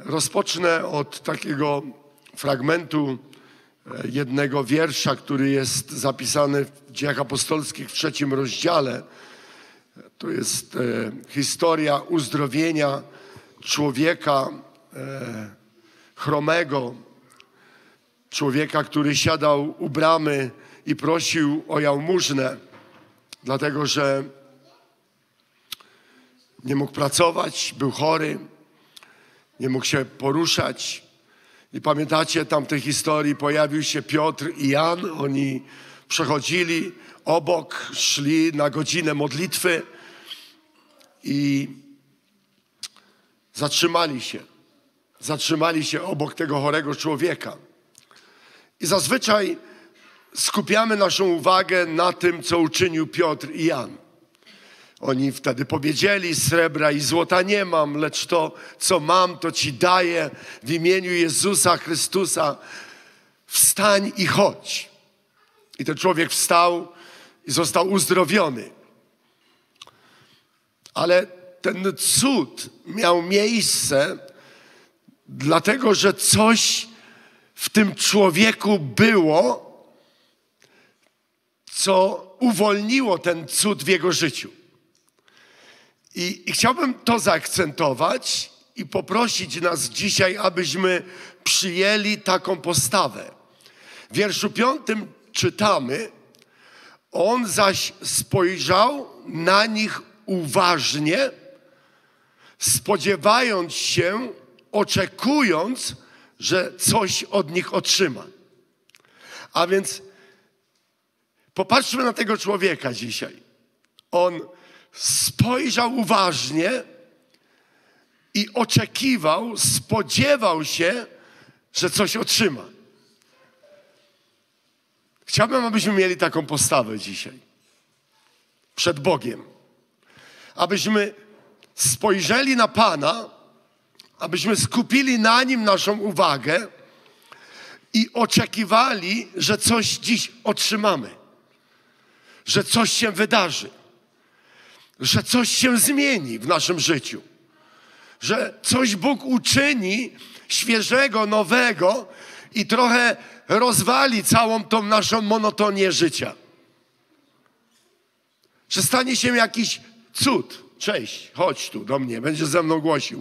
Rozpocznę od takiego fragmentu jednego wiersza, który jest zapisany w Dziejach Apostolskich w 3 rozdziale. To jest historia uzdrowienia człowieka chromego, człowieka, który siadał u bramy i prosił o jałmużnę, dlatego że nie mógł pracować, był chory, nie mógł się poruszać. I pamiętacie, tam w tej historii pojawił się Piotr i Jan. Oni przechodzili obok, szli na godzinę modlitwy i zatrzymali się obok tego chorego człowieka. I zazwyczaj skupiamy naszą uwagę na tym, co uczynił Piotr i Jan. Oni wtedy powiedzieli: srebra i złota nie mam, lecz to, co mam, to ci daję w imieniu Jezusa Chrystusa. Wstań i chodź. I ten człowiek wstał i został uzdrowiony. Ale ten cud miał miejsce, dlatego że coś w tym człowieku było, co uwolniło ten cud w jego życiu. I chciałbym to zaakcentować i poprosić nas dzisiaj, abyśmy przyjęli taką postawę. W wierszu 5 czytamy: on zaś spojrzał na nich uważnie, spodziewając się, oczekując, że coś od nich otrzyma. A więc popatrzmy na tego człowieka dzisiaj. On spojrzał uważnie i oczekiwał, spodziewał się, że coś otrzyma. Chciałbym, abyśmy mieli taką postawę dzisiaj przed Bogiem. Abyśmy spojrzeli na Pana, abyśmy skupili na Nim naszą uwagę i oczekiwali, że coś dziś otrzymamy, że coś się wydarzy, że coś się zmieni w naszym życiu, że coś Bóg uczyni świeżego, nowego i trochę rozwali całą tą naszą monotonię życia. Że stanie się jakiś cud. Cześć, chodź tu do mnie, będziesz ze mną głosił.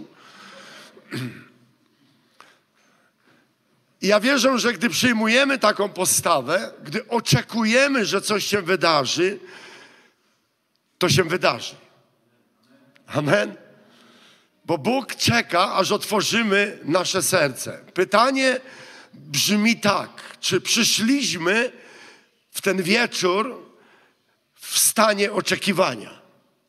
I ja wierzę, że gdy przyjmujemy taką postawę, gdy oczekujemy, że coś się wydarzy, to się wydarzy. Amen. Bo Bóg czeka, aż otworzymy nasze serce. Pytanie brzmi tak: czy przyszliśmy w ten wieczór w stanie oczekiwania?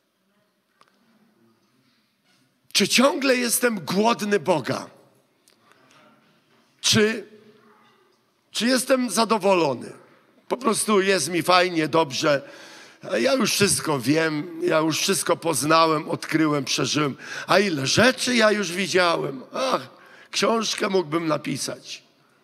Czy ciągle jestem głodny Boga? Czy jestem zadowolony? Po prostu jest mi fajnie, dobrze. Ja już wszystko wiem, ja już wszystko poznałem, odkryłem, przeżyłem. A ile rzeczy ja już widziałem. Ach, książkę mógłbym napisać.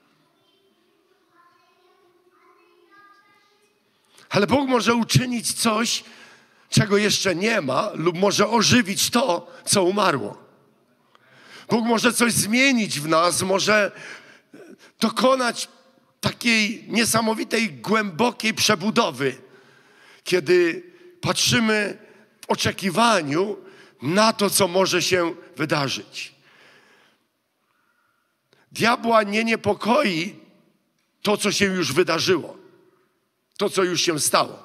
Ale Bóg może uczynić coś, czego jeszcze nie ma, lub może ożywić to, co umarło. Bóg może coś zmienić w nas, może dokonać takiej niesamowitej, głębokiej przebudowy, kiedy patrzymy w oczekiwaniu na to, co może się wydarzyć. Diabła nie niepokoi to, co się już wydarzyło, to, co już się stało.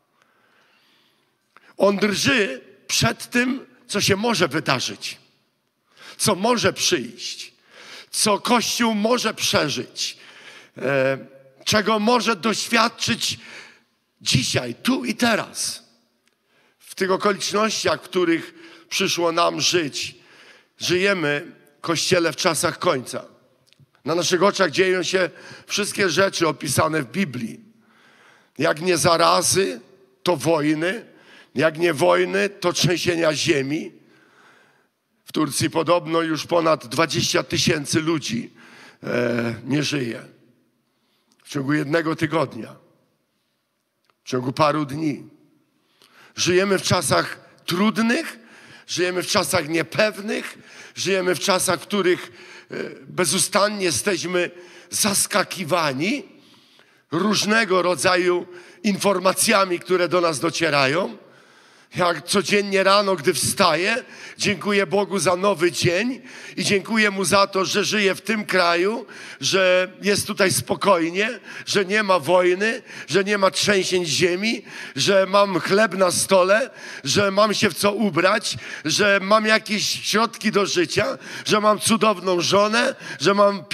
On drży przed tym, co się może wydarzyć, co może przyjść, co Kościół może przeżyć, czego może doświadczyć dzisiaj, tu i teraz. W tych okolicznościach, w których przyszło nam żyć, żyjemy, Kościele, w czasach końca. Na naszych oczach dzieją się wszystkie rzeczy opisane w Biblii. Jak nie zarazy, to wojny. Jak nie wojny, to trzęsienia ziemi. W Turcji podobno już ponad 20 000 ludzi nie żyje. W ciągu jednego tygodnia. W ciągu paru dni. Żyjemy w czasach trudnych, Żyjemy w czasach niepewnych, żyjemy w czasach, w których bezustannie jesteśmy zaskakiwani różnego rodzaju informacjami, które do nas docierają. Jak codziennie rano, gdy wstaję, dziękuję Bogu za nowy dzień i dziękuję Mu za to, że żyję w tym kraju, że jest tutaj spokojnie, że nie ma wojny, że nie ma trzęsień ziemi, że mam chleb na stole, że mam się w co ubrać, że mam jakieś środki do życia, że mam cudowną żonę, że mam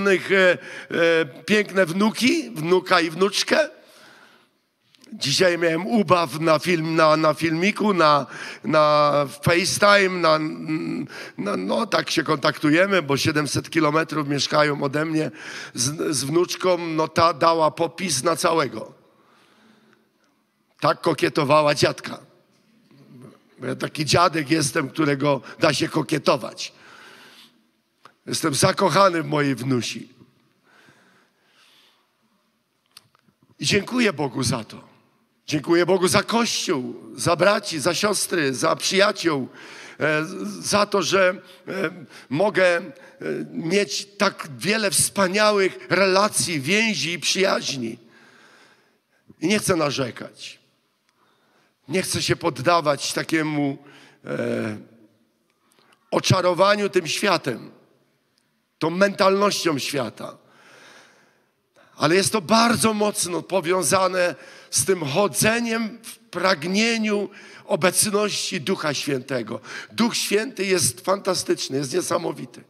piękne wnuka i wnuczkę. Dzisiaj miałem ubaw na filmiku, na FaceTime, no tak się kontaktujemy, bo 700 kilometrów mieszkają ode mnie z wnuczką, no ta dała popis na całego. Tak kokietowała dziadka. Ja taki dziadek jestem, którego da się kokietować. Jestem zakochany w mojej wnusi. I dziękuję Bogu za to. Dziękuję Bogu za Kościół, za braci, za siostry, za przyjaciół, za to, że mogę mieć tak wiele wspaniałych relacji, więzi i przyjaźni. I nie chcę narzekać. Nie chcę się poddawać takiemu oczarowaniu tym światem, tą mentalnością świata. Ale jest to bardzo mocno powiązane z tym chodzeniem w pragnieniu obecności Ducha Świętego. Duch Święty jest fantastyczny, jest niesamowity.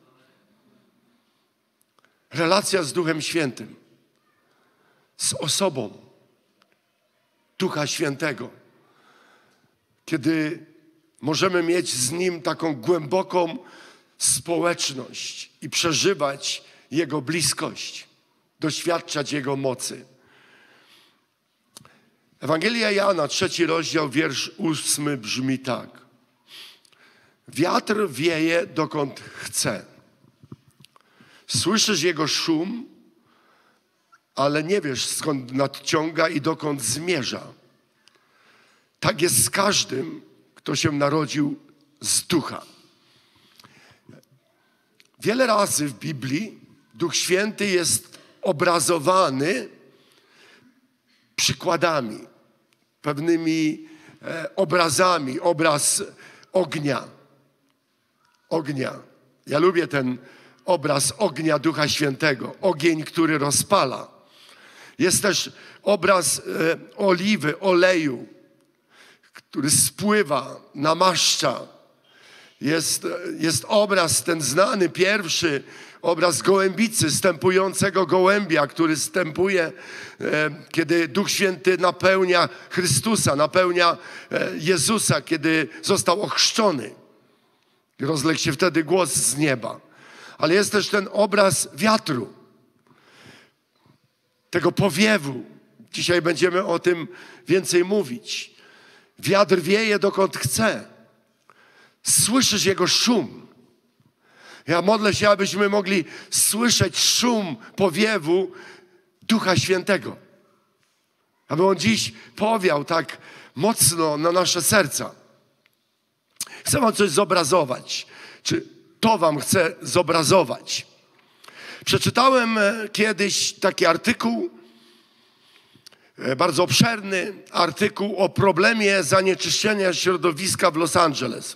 Relacja z Duchem Świętym, z osobą Ducha Świętego, kiedy możemy mieć z Nim taką głęboką społeczność i przeżywać Jego bliskość, doświadczać Jego mocy. Ewangelia Jana, 3 rozdział, wiersz 8 brzmi tak. Wiatr wieje dokąd chce. Słyszysz jego szum, ale nie wiesz skąd nadciąga i dokąd zmierza. Tak jest z każdym, kto się narodził z Ducha. Wiele razy w Biblii Duch Święty jest obrazowany przykładami, pewnymi obrazami. Obraz ognia. Ja lubię ten obraz ognia Ducha Świętego. Ogień, który rozpala. Jest też obraz oliwy, oleju, który spływa, namaszcza. Jest obraz ten znany, pierwszy, obraz gołębicy, stępującego gołębia, który stępuje, kiedy Duch Święty napełnia Chrystusa, napełnia Jezusa, kiedy został ochrzczony. Rozległ się wtedy głos z nieba. Ale jest też ten obraz wiatru, tego powiewu. Dzisiaj będziemy o tym więcej mówić. Wiatr wieje dokąd chce. Słyszysz jego szum. Ja modlę się, abyśmy mogli słyszeć szum powiewu Ducha Świętego. Aby on dziś powiał tak mocno na nasze serca. Chcę wam coś zobrazować. Czy to wam chcę zobrazować? Przeczytałem kiedyś taki artykuł, bardzo obszerny artykuł o problemie zanieczyszczenia środowiska w Los Angeles.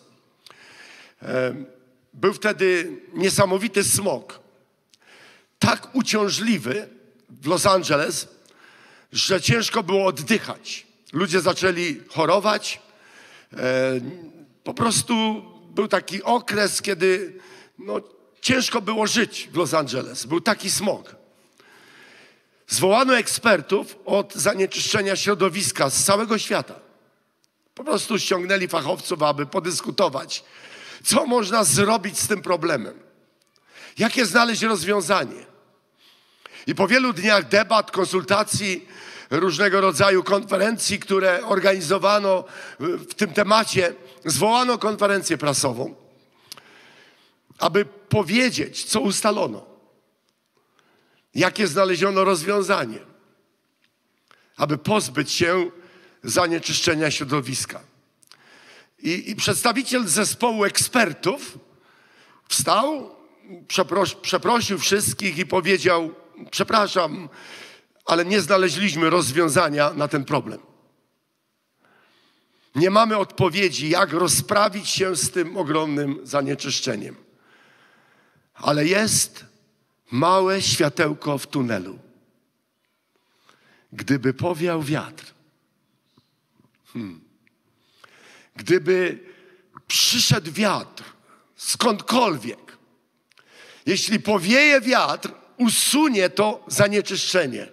Był wtedy niesamowity smog. Tak uciążliwy w Los Angeles, że ciężko było oddychać. Ludzie zaczęli chorować. Po prostu był taki okres, kiedy ciężko było żyć w Los Angeles. Był taki smog. Zwołano ekspertów od zanieczyszczenia środowiska z całego świata. Po prostu ściągnęli fachowców, aby podyskutować, co można zrobić z tym problemem. Jakie znaleźć rozwiązanie. I po wielu dniach debat, konsultacji, różnego rodzaju konferencji, które organizowano w tym temacie, zwołano konferencję prasową, aby powiedzieć, co ustalono. Jakie znaleziono rozwiązanie, aby pozbyć się zanieczyszczenia środowiska. I przedstawiciel zespołu ekspertów wstał, przeprosił wszystkich i powiedział: przepraszam, ale nie znaleźliśmy rozwiązania na ten problem. Nie mamy odpowiedzi, jak rozprawić się z tym ogromnym zanieczyszczeniem. Ale jest małe światełko w tunelu. Gdyby powiał wiatr, gdyby przyszedł wiatr skądkolwiek, jeśli powieje wiatr, usunie to zanieczyszczenie.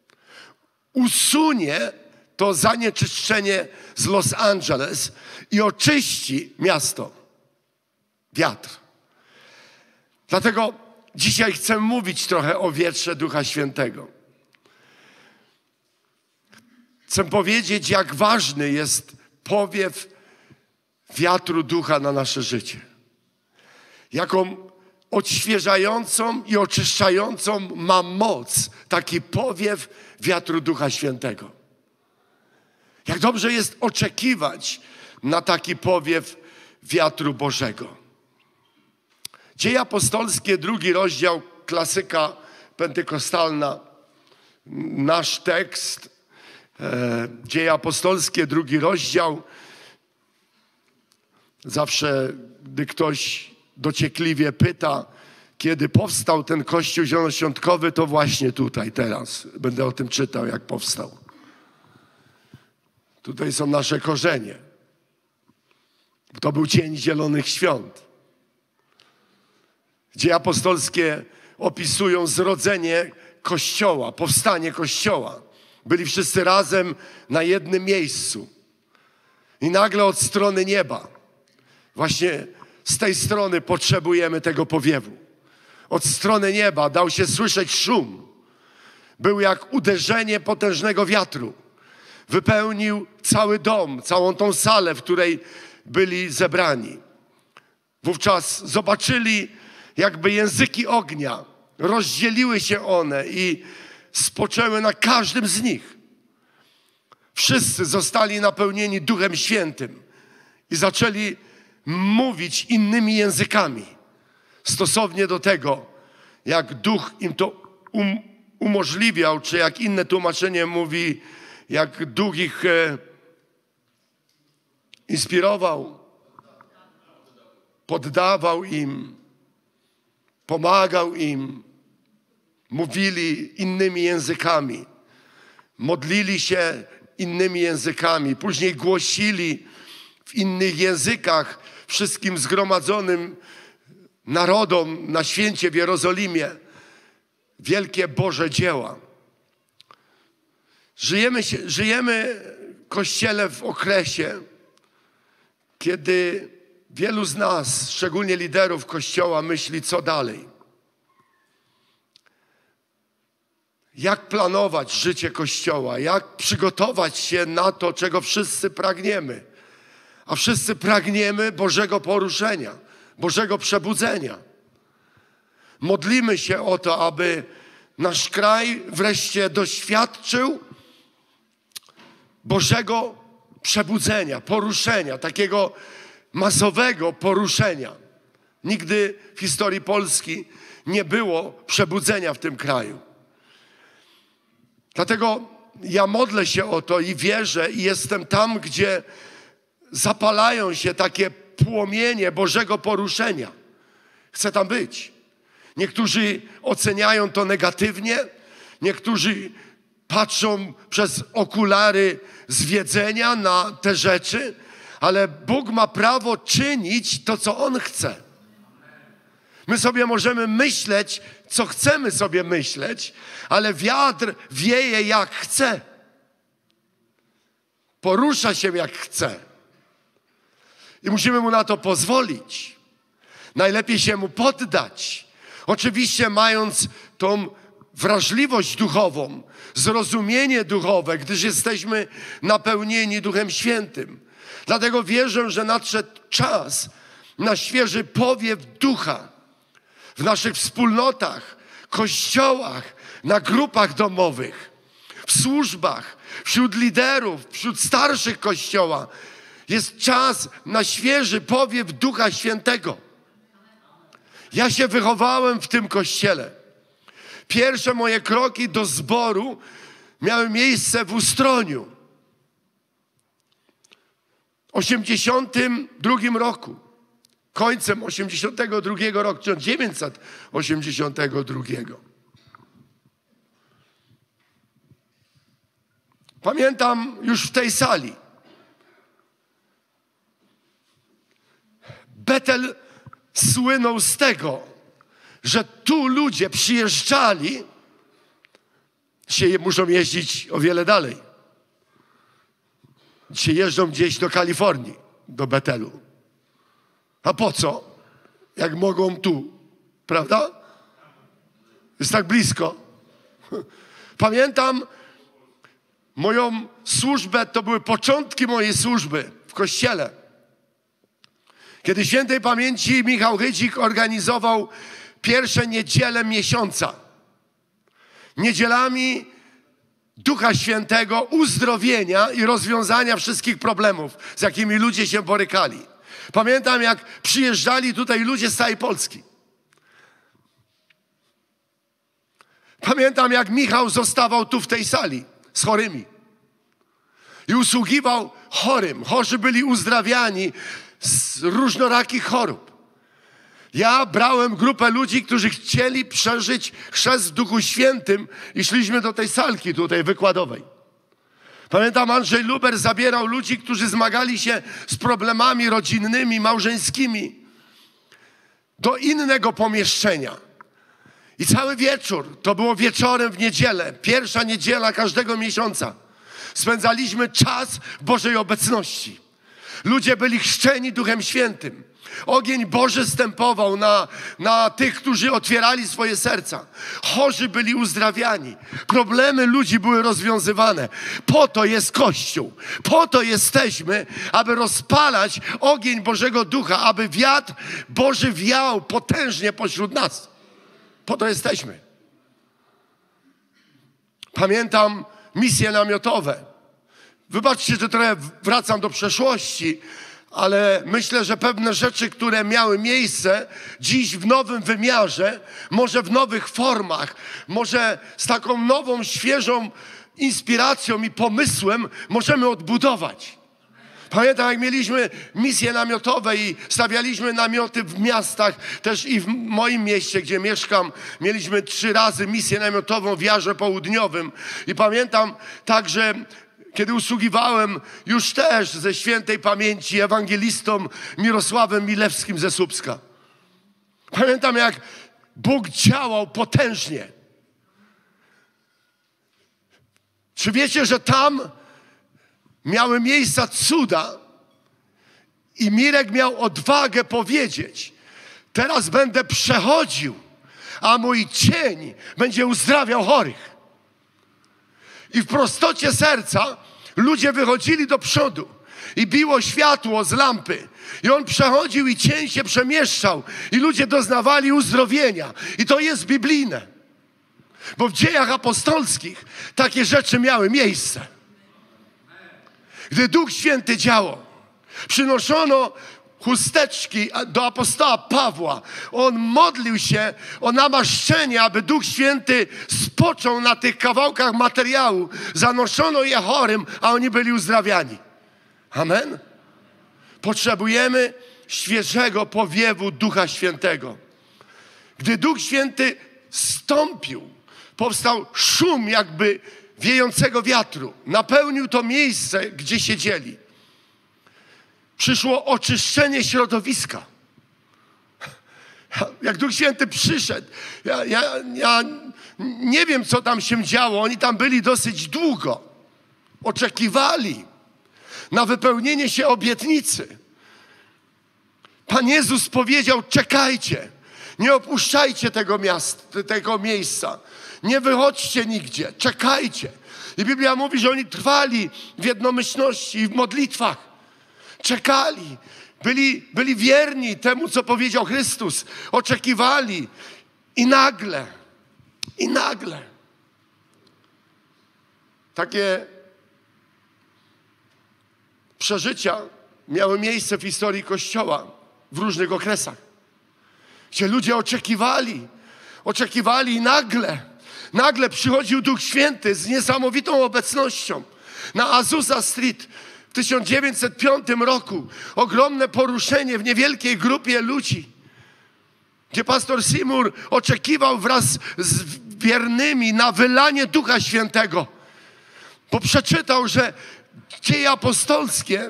Usunie to zanieczyszczenie z Los Angeles i oczyści miasto. Wiatr. Dlatego dzisiaj chcę mówić trochę o wietrze Ducha Świętego. Chcę powiedzieć, jak ważny jest powiew wiatru Ducha na nasze życie. Jaką odświeżającą i oczyszczającą ma moc taki powiew wiatru Ducha Świętego. Jak dobrze jest oczekiwać na taki powiew wiatru Bożego. Dzieje apostolskie, 2 rozdział, klasyka pentekostalna, nasz tekst. Dzieje apostolskie, 2 rozdział. Zawsze, gdy ktoś dociekliwie pyta, kiedy powstał ten Kościół Zielonoświątkowy, to właśnie tutaj, teraz. Będę o tym czytał, jak powstał. Tutaj są nasze korzenie. To był dzień Zielonych Świąt. Dzieje apostolskie opisują zrodzenie Kościoła, powstanie Kościoła. Byli wszyscy razem na jednym miejscu. I nagle od strony nieba, właśnie z tej strony potrzebujemy tego powiewu. Od strony nieba dał się słyszeć szum. Był jak uderzenie potężnego wiatru. Wypełnił cały dom, całą tą salę, w której byli zebrani. Wówczas zobaczyli jakby języki ognia. Rozdzieliły się one i spoczęły na każdym z nich. Wszyscy zostali napełnieni Duchem Świętym i zaczęli mówić innymi językami. Stosownie do tego, jak Duch im to umożliwiał, czy jak inne tłumaczenie mówi, jak Duch ich inspirował, poddawał im, pomagał im, mówili innymi językami, modlili się innymi językami, później głosili w innych językach wszystkim zgromadzonym narodom na święcie w Jerozolimie wielkie Boże dzieła. Żyjemy, Kościele, w okresie, kiedy wielu z nas, szczególnie liderów Kościoła, myśli, co dalej. Jak planować życie Kościoła, jak przygotować się na to, czego wszyscy pragniemy. A wszyscy pragniemy Bożego poruszenia, Bożego przebudzenia. Modlimy się o to, aby nasz kraj wreszcie doświadczył Bożego przebudzenia, poruszenia, takiego masowego poruszenia. Nigdy w historii Polski nie było przebudzenia w tym kraju. Dlatego ja modlę się o to i wierzę i jestem tam, gdzie zapalają się takie płomienie Bożego poruszenia. Chcę tam być. Niektórzy oceniają to negatywnie, niektórzy patrzą przez okulary zwiedzenia na te rzeczy, ale Bóg ma prawo czynić to, co On chce. My sobie możemy myśleć, co chcemy sobie myśleć, ale wiatr wieje jak chce. Porusza się jak chce. I musimy Mu na to pozwolić. Najlepiej się Mu poddać. Oczywiście mając tą wrażliwość duchową, zrozumienie duchowe, gdyż jesteśmy napełnieni Duchem Świętym. Dlatego wierzę, że nadszedł czas na świeży powiew Ducha w naszych wspólnotach, kościołach, na grupach domowych, w służbach, wśród liderów, wśród starszych Kościoła. Jest czas na świeży powiew Ducha Świętego. Ja się wychowałem w tym kościele. Pierwsze moje kroki do zboru miały miejsce w Ustroniu. W 1982 roku. Końcem 1982 roku, 1982. Pamiętam już w tej sali. Betel słynął z tego, że tu ludzie przyjeżdżali, dzisiaj muszą jeździć o wiele dalej. Dzisiaj jeżdżą gdzieś do Kalifornii, do Betelu. A po co? Jak mogą tu, prawda? Jest tak blisko. Pamiętam moją służbę, to były początki mojej służby w kościele. Kiedy świętej pamięci Michał Hydzik organizował pierwsze niedziele miesiąca. Niedzielami Ducha Świętego, uzdrowienia i rozwiązania wszystkich problemów, z jakimi ludzie się borykali. Pamiętam, jak przyjeżdżali tutaj ludzie z całej Polski. Pamiętam, jak Michał zostawał tu w tej sali z chorymi i usługiwał chorym. Chorzy byli uzdrawiani z różnorakich chorób. Ja brałem grupę ludzi, którzy chcieli przeżyć chrzest w Duchu Świętym i szliśmy do tej salki tutaj wykładowej. Pamiętam, Andrzej Luber zabierał ludzi, którzy zmagali się z problemami rodzinnymi, małżeńskimi, do innego pomieszczenia. I cały wieczór, to było wieczorem w niedzielę, pierwsza niedziela każdego miesiąca, spędzaliśmy czas w Bożej obecności. Ludzie byli chrzczeni Duchem Świętym. Ogień Boży zstępował na tych, którzy otwierali swoje serca. Chorzy byli uzdrawiani. Problemy ludzi były rozwiązywane. Po to jest Kościół. Po to jesteśmy, aby rozpalać ogień Bożego Ducha, aby wiatr Boży wiał potężnie pośród nas. Po to jesteśmy. Pamiętam misje namiotowe. Wybaczcie, że trochę wracam do przeszłości, ale myślę, że pewne rzeczy, które miały miejsce dziś w nowym wymiarze, może w nowych formach, może z taką nową, świeżą inspiracją i pomysłem możemy odbudować. Pamiętam, jak mieliśmy misje namiotowe i stawialiśmy namioty w miastach, też i w moim mieście, gdzie mieszkam, mieliśmy 3 razy misję namiotową w Jarze Południowym. I pamiętam także, kiedy usługiwałem już też ze świętej pamięci ewangelistą Mirosławem Milewskim ze Słupska. Pamiętam, jak Bóg działał potężnie. Czy wiecie, że tam miały miejsca cuda i Mirek miał odwagę powiedzieć: teraz będę przechodził, a mój cień będzie uzdrawiał chorych. I w prostocie serca ludzie wychodzili do przodu i biło światło z lampy. I on przechodził i cień się przemieszczał i ludzie doznawali uzdrowienia. I to jest biblijne. Bo w Dziejach Apostolskich takie rzeczy miały miejsce. Gdy Duch Święty działał, przynoszono chusteczki do apostoła Pawła. On modlił się o namaszczenie, aby Duch Święty spoczął na tych kawałkach materiału. Zanoszono je chorym, a oni byli uzdrawiani. Amen? Potrzebujemy świeżego powiewu Ducha Świętego. Gdy Duch Święty zstąpił, powstał szum jakby wiejącego wiatru. Napełnił to miejsce, gdzie siedzieli. Przyszło oczyszczenie środowiska. Jak Duch Święty przyszedł, ja nie wiem, co tam się działo. Oni tam byli dosyć długo. Oczekiwali na wypełnienie się obietnicy. Pan Jezus powiedział: czekajcie, nie opuszczajcie tego miejsca. Nie wychodźcie nigdzie, czekajcie. I Biblia mówi, że oni trwali w jednomyślności i w modlitwach. Czekali, byli wierni temu, co powiedział Chrystus. Oczekiwali i nagle takie przeżycia miały miejsce w historii Kościoła w różnych okresach, gdzie ludzie oczekiwali i nagle przychodził Duch Święty z niesamowitą obecnością. Na Azusa Street w 1905 roku ogromne poruszenie w niewielkiej grupie ludzi, gdzie pastor Seymour oczekiwał wraz z wiernymi na wylanie Ducha Świętego, bo przeczytał, że Dzieje apostolskie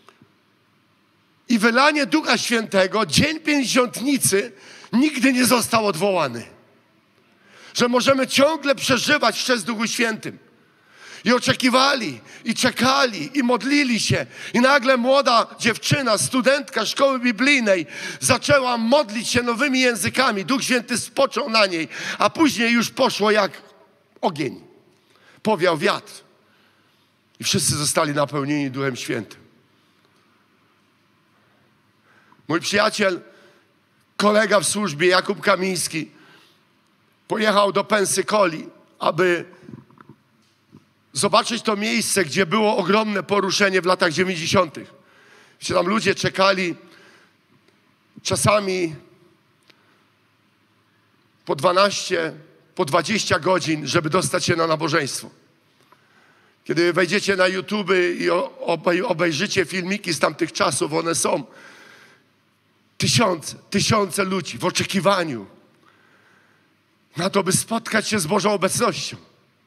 i wylanie Ducha Świętego, Dzień Pięćdziesiątnicy, nigdy nie został odwołany. Że możemy ciągle przeżywać chrzest w Duchu Świętym. I oczekiwali, i czekali, i modlili się. I nagle młoda dziewczyna, studentka szkoły biblijnej zaczęła modlić się nowymi językami. Duch Święty spoczął na niej, a później już poszło jak ogień. Powiał wiatr. I wszyscy zostali napełnieni Duchem Świętym. Mój przyjaciel, kolega w służbie, Jakub Kamiński, pojechał do Pensykoli, aby zobaczyć to miejsce, gdzie było ogromne poruszenie w latach 90. Gdzie tam ludzie czekali czasami po 12, po 20 godzin, żeby dostać się na nabożeństwo. Kiedy wejdziecie na YouTube i obejrzycie filmiki z tamtych czasów, one są tysiące ludzi w oczekiwaniu na to, by spotkać się z Bożą obecnością.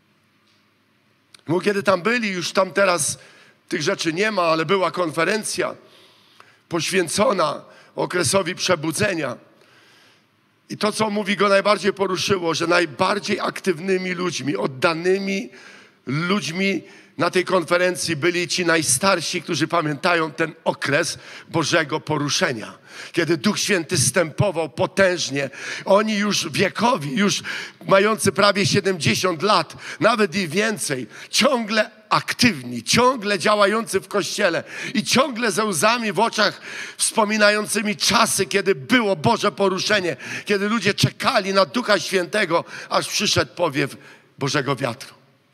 Bo kiedy tam byli, już tam teraz tych rzeczy nie ma, ale była konferencja poświęcona okresowi przebudzenia. I to, co mówi, go najbardziej poruszyło, że najbardziej aktywnymi ludźmi, oddanymi ludźmi na tej konferencji byli ci najstarsi, którzy pamiętają ten okres Bożego poruszenia. Kiedy Duch Święty zstępował potężnie. Oni już wiekowi, już mający prawie 70 lat, nawet i więcej, ciągle aktywni, ciągle działający w Kościele i ciągle ze łzami w oczach wspominającymi czasy, kiedy było Boże poruszenie, kiedy ludzie czekali na Ducha Świętego, aż przyszedł powiew Bożego wiatru.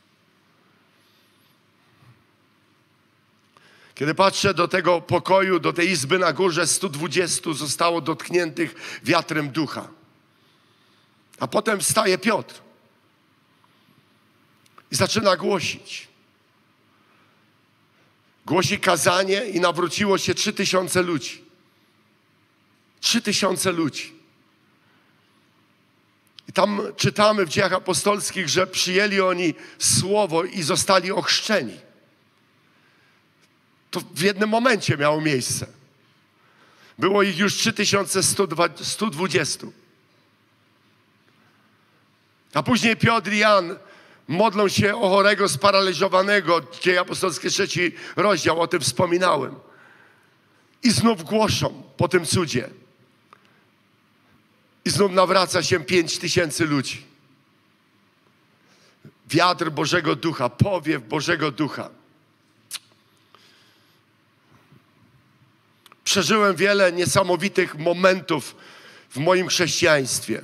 Kiedy patrzę do tego pokoju, do tej izby na górze, 120 zostało dotkniętych wiatrem Ducha. A potem wstaje Piotr i zaczyna głosić. Głosi kazanie i nawróciło się 3000 ludzi. 3000 ludzi. I tam czytamy w Dziejach Apostolskich, że przyjęli oni słowo i zostali ochrzczeni. To w jednym momencie miało miejsce. Było ich już 3120. A później Piotr i Jan modlą się o chorego sparaliżowanego. Dzieje apostolskie 3 rozdział, o tym wspominałem. I znów głoszą po tym cudzie. I znów nawraca się 5000 ludzi. Wiatr Bożego Ducha, powiew Bożego Ducha. Przeżyłem wiele niesamowitych momentów w moim chrześcijaństwie.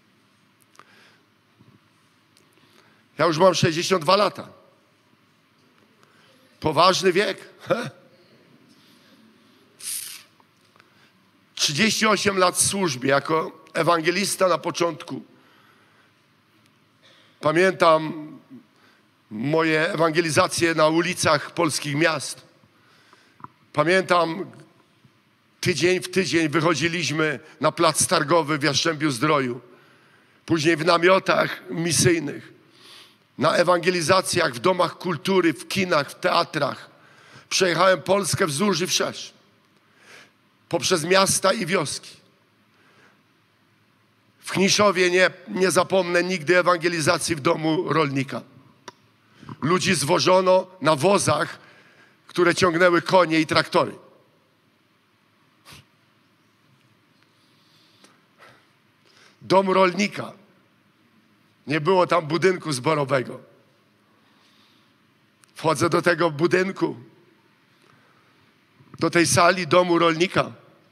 Ja już mam 62 lata. Poważny wiek. 38 lat w służbie jako ewangelista na początku. Pamiętam moje ewangelizacje na ulicach polskich miast. Pamiętam, tydzień w tydzień wychodziliśmy na plac targowy w Jastrzębiu-Zdroju. Później w namiotach misyjnych, na ewangelizacjach w domach kultury, w kinach, w teatrach. Przejechałem Polskę wzdłuż i wszerz. Poprzez miasta i wioski. W Kniszowie nie zapomnę nigdy ewangelizacji w domu rolnika. Ludzi zwożono na wozach, które ciągnęły konie i traktory. Dom rolnika. Nie było tam budynku zborowego. Wchodzę do tego budynku, do tej sali domu rolnika.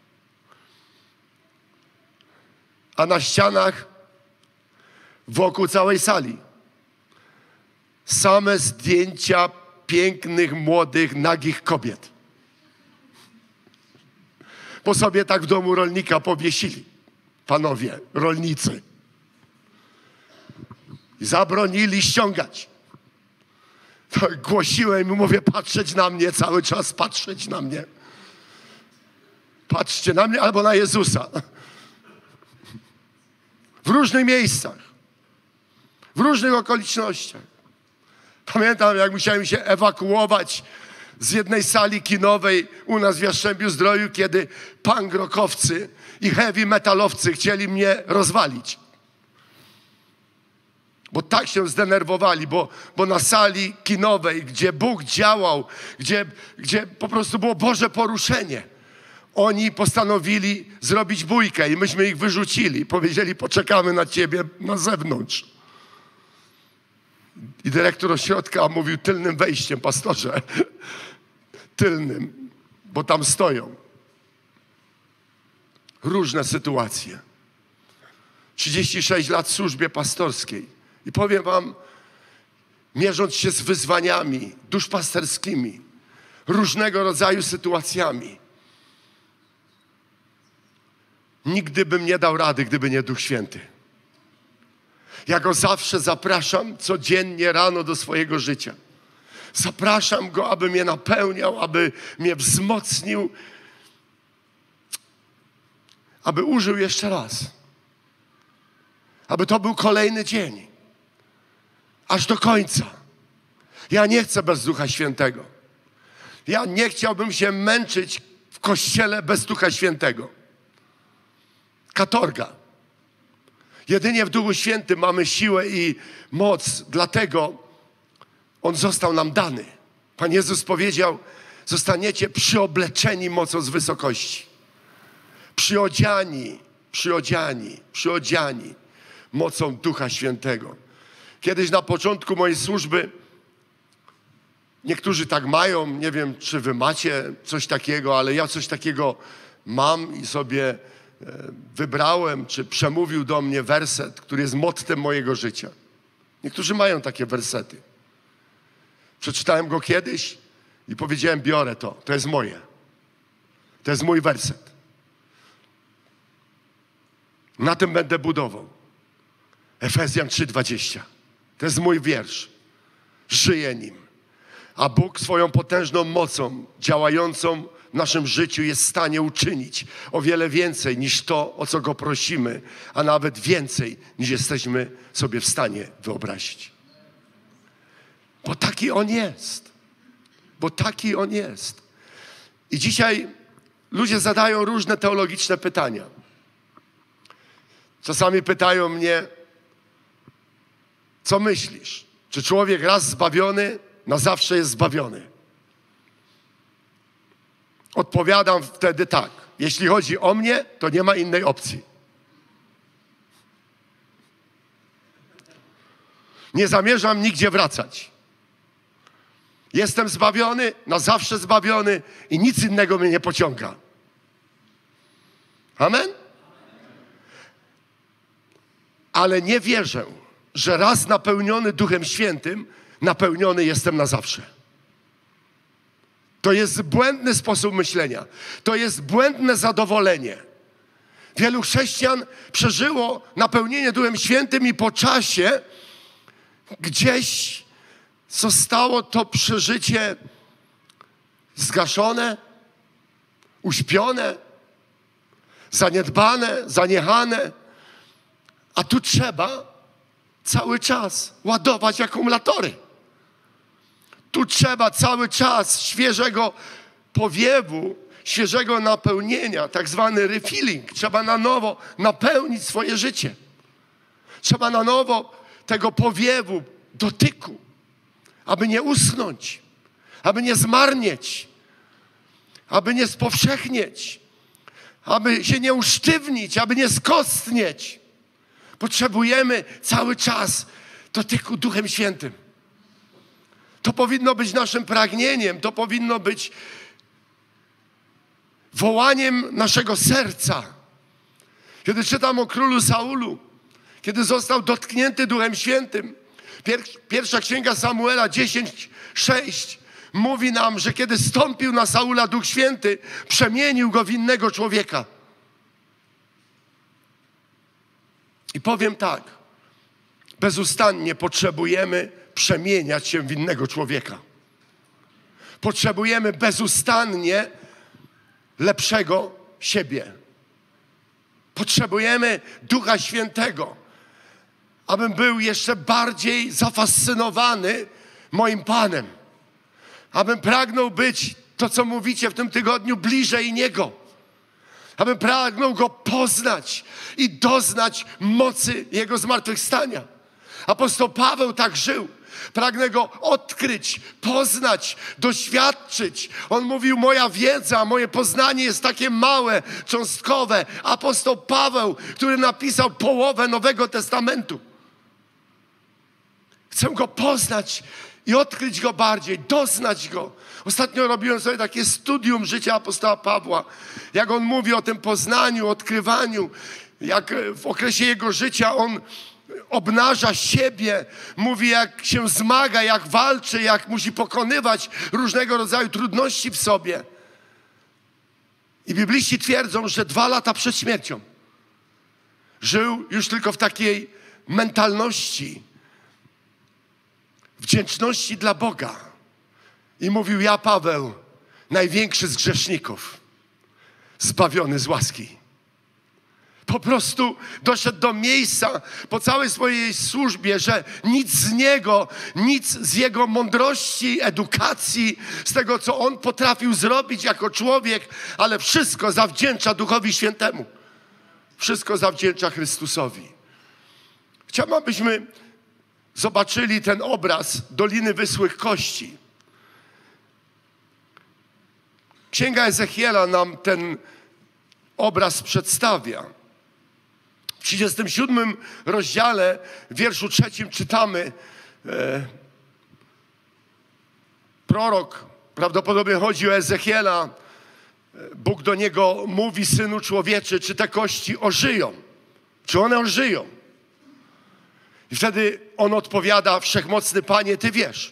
A na ścianach wokół całej sali same zdjęcia pięknych, młodych, nagich kobiet. bo sobie tak w domu rolnika powiesili. Panowie, rolnicy. I zabronili ściągać. To głosiłem i mówię, patrzeć na mnie, cały czas patrzeć na mnie. Patrzcie na mnie albo na Jezusa. W różnych miejscach. W różnych okolicznościach. Pamiętam, jak musiałem się ewakuować z jednej sali kinowej u nas w Jastrzębiu-Zdroju, kiedy punk rockowcy i heavy metalowcy chcieli mnie rozwalić. Bo tak się zdenerwowali, bo na sali kinowej, gdzie Bóg działał, gdzie po prostu było Boże poruszenie, oni postanowili zrobić bójkę i myśmy ich wyrzucili. Powiedzieli, poczekamy na ciebie na zewnątrz. I dyrektor ośrodka mówił tylnym wejściem, pastorze. Tylnym, bo tam stoją. Różne sytuacje. 36 lat w służbie pastorskiej. I powiem wam, mierząc się z wyzwaniami duszpasterskimi, różnego rodzaju sytuacjami, nigdy bym nie dał rady, gdyby nie Duch Święty. Ja Go zawsze zapraszam codziennie rano do swojego życia. Zapraszam Go, aby mnie napełniał, aby mnie wzmocnił, aby użył jeszcze raz. Aby to był kolejny dzień. Aż do końca. Ja nie chcę bez Ducha Świętego. Ja nie chciałbym się męczyć w Kościele bez Ducha Świętego. Katorga. Jedynie w Duchu Świętym mamy siłę i moc, dlatego On został nam dany. Pan Jezus powiedział, zostaniecie przyobleczeni mocą z wysokości. Przyodziani mocą Ducha Świętego. Kiedyś na początku mojej służby, niektórzy tak mają, nie wiem, czy wy macie coś takiego, ale ja coś takiego mam i sobie wybrałem, czy przemówił do mnie werset, który jest mottem mojego życia. Niektórzy mają takie wersety. Przeczytałem go kiedyś i powiedziałem, biorę to. To jest moje. To jest mój werset. Na tym będę budował. Efezjan 3:20. To jest mój wiersz. Żyję nim. A Bóg swoją potężną mocą działającą w naszym życiu jest w stanie uczynić o wiele więcej niż to, o co Go prosimy, a nawet więcej niż jesteśmy sobie w stanie wyobrazić. Bo taki On jest. Bo taki On jest. I dzisiaj ludzie zadają różne teologiczne pytania. Czasami pytają mnie, co myślisz? Czy człowiek raz zbawiony, na zawsze jest zbawiony? Odpowiadam wtedy tak. Jeśli chodzi o mnie, to nie ma innej opcji. Nie zamierzam nigdzie wracać. Jestem zbawiony, na zawsze zbawiony i nic innego mnie nie pociąga. Amen? Ale nie wierzę, że raz napełniony Duchem Świętym, napełniony jestem na zawsze. To jest błędny sposób myślenia. To jest błędne zadowolenie. Wielu chrześcijan przeżyło napełnienie Duchem Świętym i po czasie gdzieś zostało to przeżycie zgaszone, uśpione, zaniedbane, zaniechane. A tu trzeba cały czas ładować akumulatory. Tu trzeba cały czas świeżego powiewu, świeżego napełnienia, tak zwany refilling. Trzeba na nowo napełnić swoje życie. Trzeba na nowo tego powiewu, dotyku, aby nie uschnąć, aby nie zmarnieć, aby nie spowszechnieć, aby się nie usztywnić, aby nie skostnieć. Potrzebujemy cały czas dotyku Duchem Świętym. To powinno być naszym pragnieniem, to powinno być wołaniem naszego serca. Kiedy czytam o królu Saulu, kiedy został dotknięty Duchem Świętym, pierwsza księga Samuela 10:6 mówi nam, że kiedy stąpił na Saula Duch Święty, przemienił go w innego człowieka. I powiem tak, bezustannie potrzebujemy przemieniać się w innego człowieka. Potrzebujemy bezustannie lepszego siebie. Potrzebujemy Ducha Świętego, abym był jeszcze bardziej zafascynowany moim Panem. Abym pragnął być, to co mówicie w tym tygodniu, bliżej Niego. Abym pragnął Go poznać i doznać mocy Jego zmartwychwstania. Apostoł Paweł tak żył. Pragnę Go odkryć, poznać, doświadczyć. On mówił, moja wiedza, moje poznanie jest takie małe, cząstkowe. Apostoł Paweł, który napisał połowę Nowego Testamentu. Chcę Go poznać i odkryć Go bardziej, doznać Go. Ostatnio robiłem sobie takie studium życia apostoła Pawła. Jak on mówi o tym poznaniu, odkrywaniu, jak w okresie jego życia on obnaża siebie, mówi jak się zmaga, jak walczy, jak musi pokonywać różnego rodzaju trudności w sobie. I bibliści twierdzą, że 2 lata przed śmiercią żył już tylko w takiej mentalności, wdzięczności dla Boga. I mówił, ja Paweł, największy z grzeszników, zbawiony z łaski. Po prostu doszedł do miejsca po całej swojej służbie, że nic z niego, nic z jego mądrości, edukacji, z tego, co on potrafił zrobić jako człowiek, ale wszystko zawdzięcza Duchowi Świętemu. Wszystko zawdzięcza Chrystusowi. Chciałbym, abyśmy zobaczyli ten obraz Doliny Wyschłych Kości. Księga Ezechiela nam ten obraz przedstawia. W 37 rozdziale, w wierszu 3 czytamy, prorok, prawdopodobnie chodzi o Ezechiela, Bóg do niego mówi, synu człowieczy, czy te kości ożyją? Czy one ożyją? I wtedy on odpowiada, wszechmocny Panie, Ty wiesz.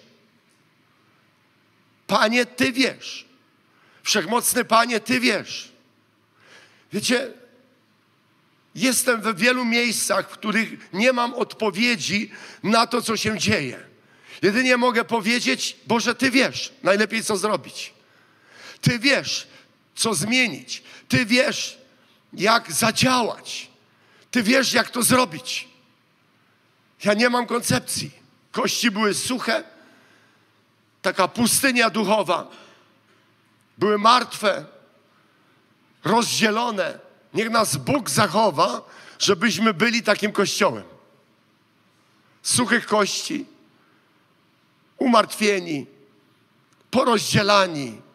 Panie, Ty wiesz. Wszechmocny Panie, Ty wiesz. Wiecie, jestem we wielu miejscach, w których nie mam odpowiedzi na to, co się dzieje. Jedynie mogę powiedzieć, Boże, Ty wiesz najlepiej, co zrobić. Ty wiesz, co zmienić. Ty wiesz, jak zadziałać. Ty wiesz, jak to zrobić. Ja nie mam koncepcji. Kości były suche, taka pustynia duchowa. Były martwe, rozdzielone. Niech nas Bóg zachowa, żebyśmy byli takim kościołem. Suchych kości, umartwieni, porozdzielani.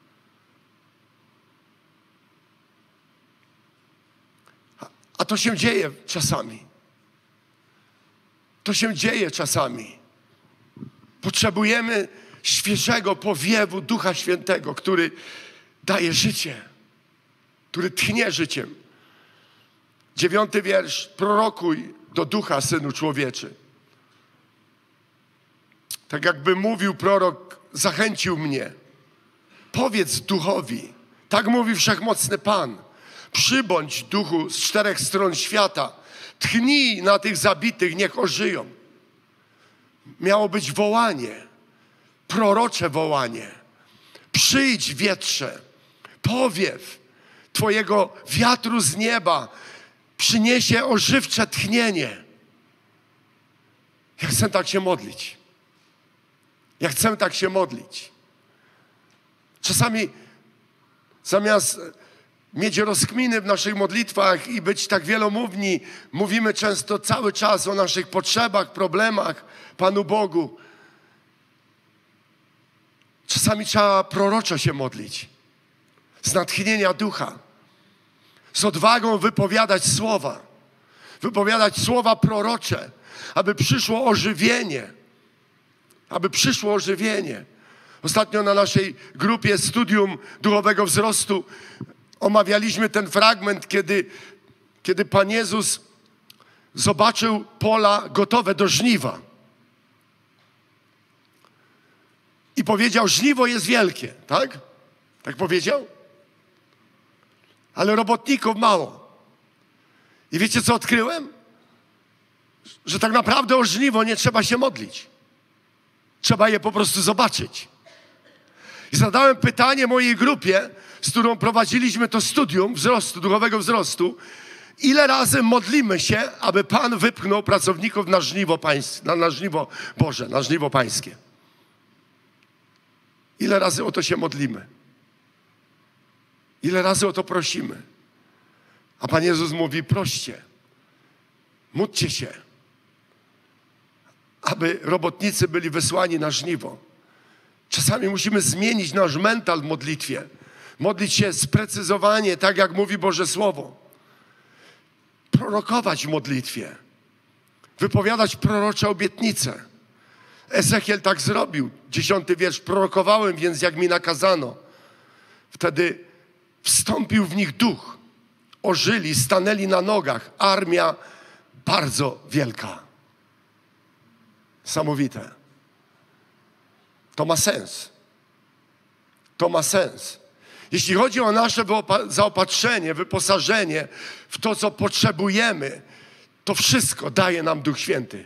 A to się dzieje czasami. To się dzieje czasami. Potrzebujemy świeżego powiewu Ducha Świętego, który daje życie, który tchnie życiem. 9 wiersz. Prorokuj do Ducha, Synu Człowieczy. Tak jakby mówił prorok, zachęcił mnie. Powiedz Duchowi, tak mówi Wszechmocny Pan. Przybądź, Duchu, z 4 stron świata. Tchnij na tych zabitych, niech ożyją. Miało być wołanie, prorocze wołanie. Przyjdź, wietrze, powiew Twojego wiatru z nieba przyniesie ożywcze tchnienie. Ja chcę tak się modlić. Ja chcę tak się modlić. Czasami zamiast mieć rozkminy w naszych modlitwach i być tak wielomówni, mówimy często cały czas o naszych potrzebach, problemach Panu Bogu. Czasami trzeba proroczo się modlić. Z natchnienia ducha. Z odwagą wypowiadać słowa. Wypowiadać słowa prorocze, aby przyszło ożywienie. Aby przyszło ożywienie. Ostatnio na naszej grupie Studium Duchowego Wzrostu omawialiśmy ten fragment, kiedy Pan Jezus zobaczył pola gotowe do żniwa. I powiedział, żniwo jest wielkie, tak? Tak powiedział? Ale robotników mało. I wiecie, co odkryłem? Że tak naprawdę o żniwo nie trzeba się modlić. Trzeba je po prostu zobaczyć. I zadałem pytanie mojej grupie, z którą prowadziliśmy to studium wzrostu, duchowego wzrostu. Ile razy modlimy się, aby Pan wypchnął pracowników na żniwo pańskie, na żniwo Boże, na żniwo pańskie? Ile razy o to się modlimy? Ile razy o to prosimy? A Pan Jezus mówi, proście, módlcie się, aby robotnicy byli wysłani na żniwo. Czasami musimy zmienić nasz mental w modlitwie. Modlić się sprecyzowanie, tak jak mówi Boże Słowo. Prorokować w modlitwie. Wypowiadać prorocze obietnice. Ezechiel tak zrobił. 10 wiersz. Prorokowałem więc, jak mi nakazano. Wtedy wstąpił w nich duch. Ożyli, stanęli na nogach. Armia bardzo wielka. Niesamowite. To ma sens. To ma sens. Jeśli chodzi o nasze zaopatrzenie, wyposażenie w to, co potrzebujemy, to wszystko daje nam Duch Święty.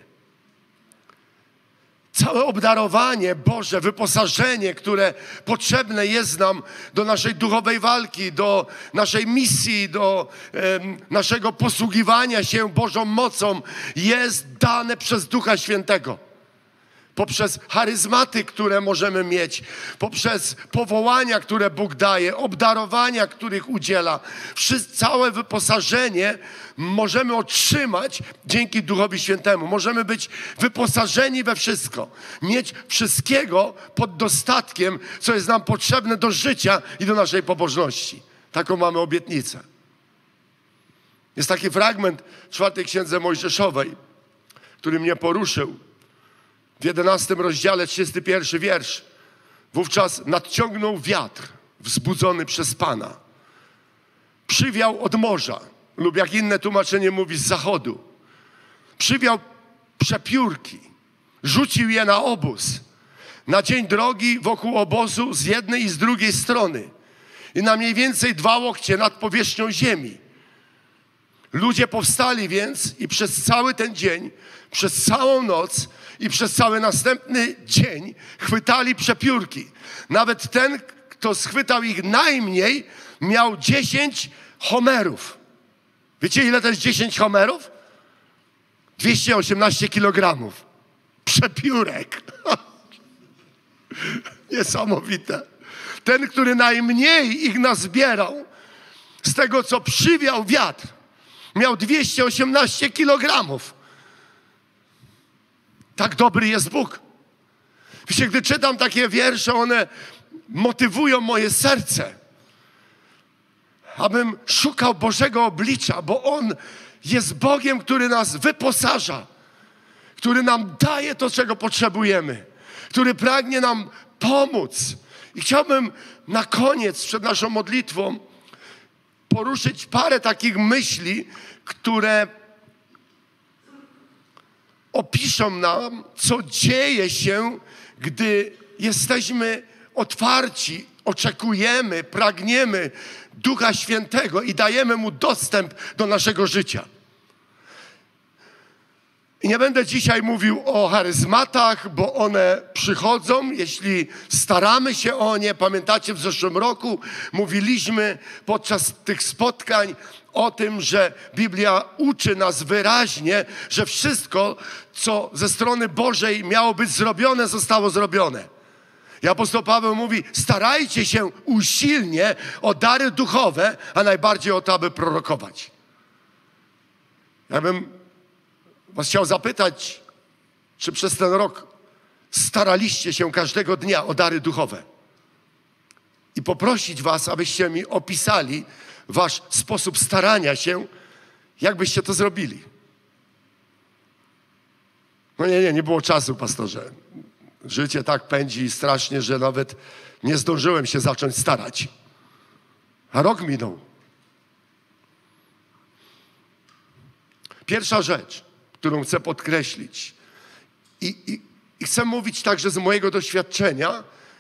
Całe obdarowanie Boże, wyposażenie, które potrzebne jest nam do naszej duchowej walki, do naszej misji, do naszego posługiwania się Bożą mocą, jest dane przez Ducha Świętego. Poprzez charyzmaty, które możemy mieć, poprzez powołania, które Bóg daje, obdarowania, których udziela. Całe wyposażenie możemy otrzymać dzięki Duchowi Świętemu. Możemy być wyposażeni we wszystko. Mieć wszystkiego pod dostatkiem, co jest nam potrzebne do życia i do naszej pobożności. Taką mamy obietnicę. Jest taki fragment w 4 Księdze Mojżeszowej, który mnie poruszył. W 11 rozdziale, 31 wiersz. Wówczas nadciągnął wiatr wzbudzony przez Pana. Przywiał od morza, lub jak inne tłumaczenie mówi, z zachodu. Przywiał przepiórki, rzucił je na obóz. Na dzień drogi wokół obozu z jednej i z drugiej strony. I na mniej więcej 2 łokcie nad powierzchnią ziemi. Ludzie powstali więc i przez cały ten dzień, przez całą noc i przez cały następny dzień chwytali przepiórki. Nawet ten, kto schwytał ich najmniej, miał 10 homerów. Wiecie, ile to jest 10 homerów? 218 kilogramów. Przepiórek. Niesamowite. Ten, który najmniej ich nazbierał, z tego, co przywiał wiatr, miał 218 kilogramów. Tak dobry jest Bóg. Wiecie, gdy czytam takie wiersze, one motywują moje serce, abym szukał Bożego oblicza, bo On jest Bogiem, który nas wyposaża, który nam daje to, czego potrzebujemy, który pragnie nam pomóc. I chciałbym na koniec, przed naszą modlitwą, poruszyć parę takich myśli, które opiszą nam, co dzieje się, gdy jesteśmy otwarci, oczekujemy, pragniemy Ducha Świętego i dajemy Mu dostęp do naszego życia. I nie będę dzisiaj mówił o charyzmatach, bo one przychodzą, jeśli staramy się o nie. Pamiętacie, w zeszłym roku mówiliśmy podczas tych spotkań o tym, że Biblia uczy nas wyraźnie, że wszystko, co ze strony Bożej miało być zrobione, zostało zrobione. I apostoł Paweł mówi, starajcie się usilnie o dary duchowe, a najbardziej o to, aby prorokować. Ja bym was chciał zapytać, czy przez ten rok staraliście się każdego dnia o dary duchowe? I poprosić was, abyście mi opisali wasz sposób starania się, jak byście to zrobili. No nie było czasu, pastorze. Życie tak pędzi strasznie, że nawet nie zdążyłem się zacząć starać. A rok minął. Pierwsza rzecz, którą chcę podkreślić i chcę mówić także z mojego doświadczenia,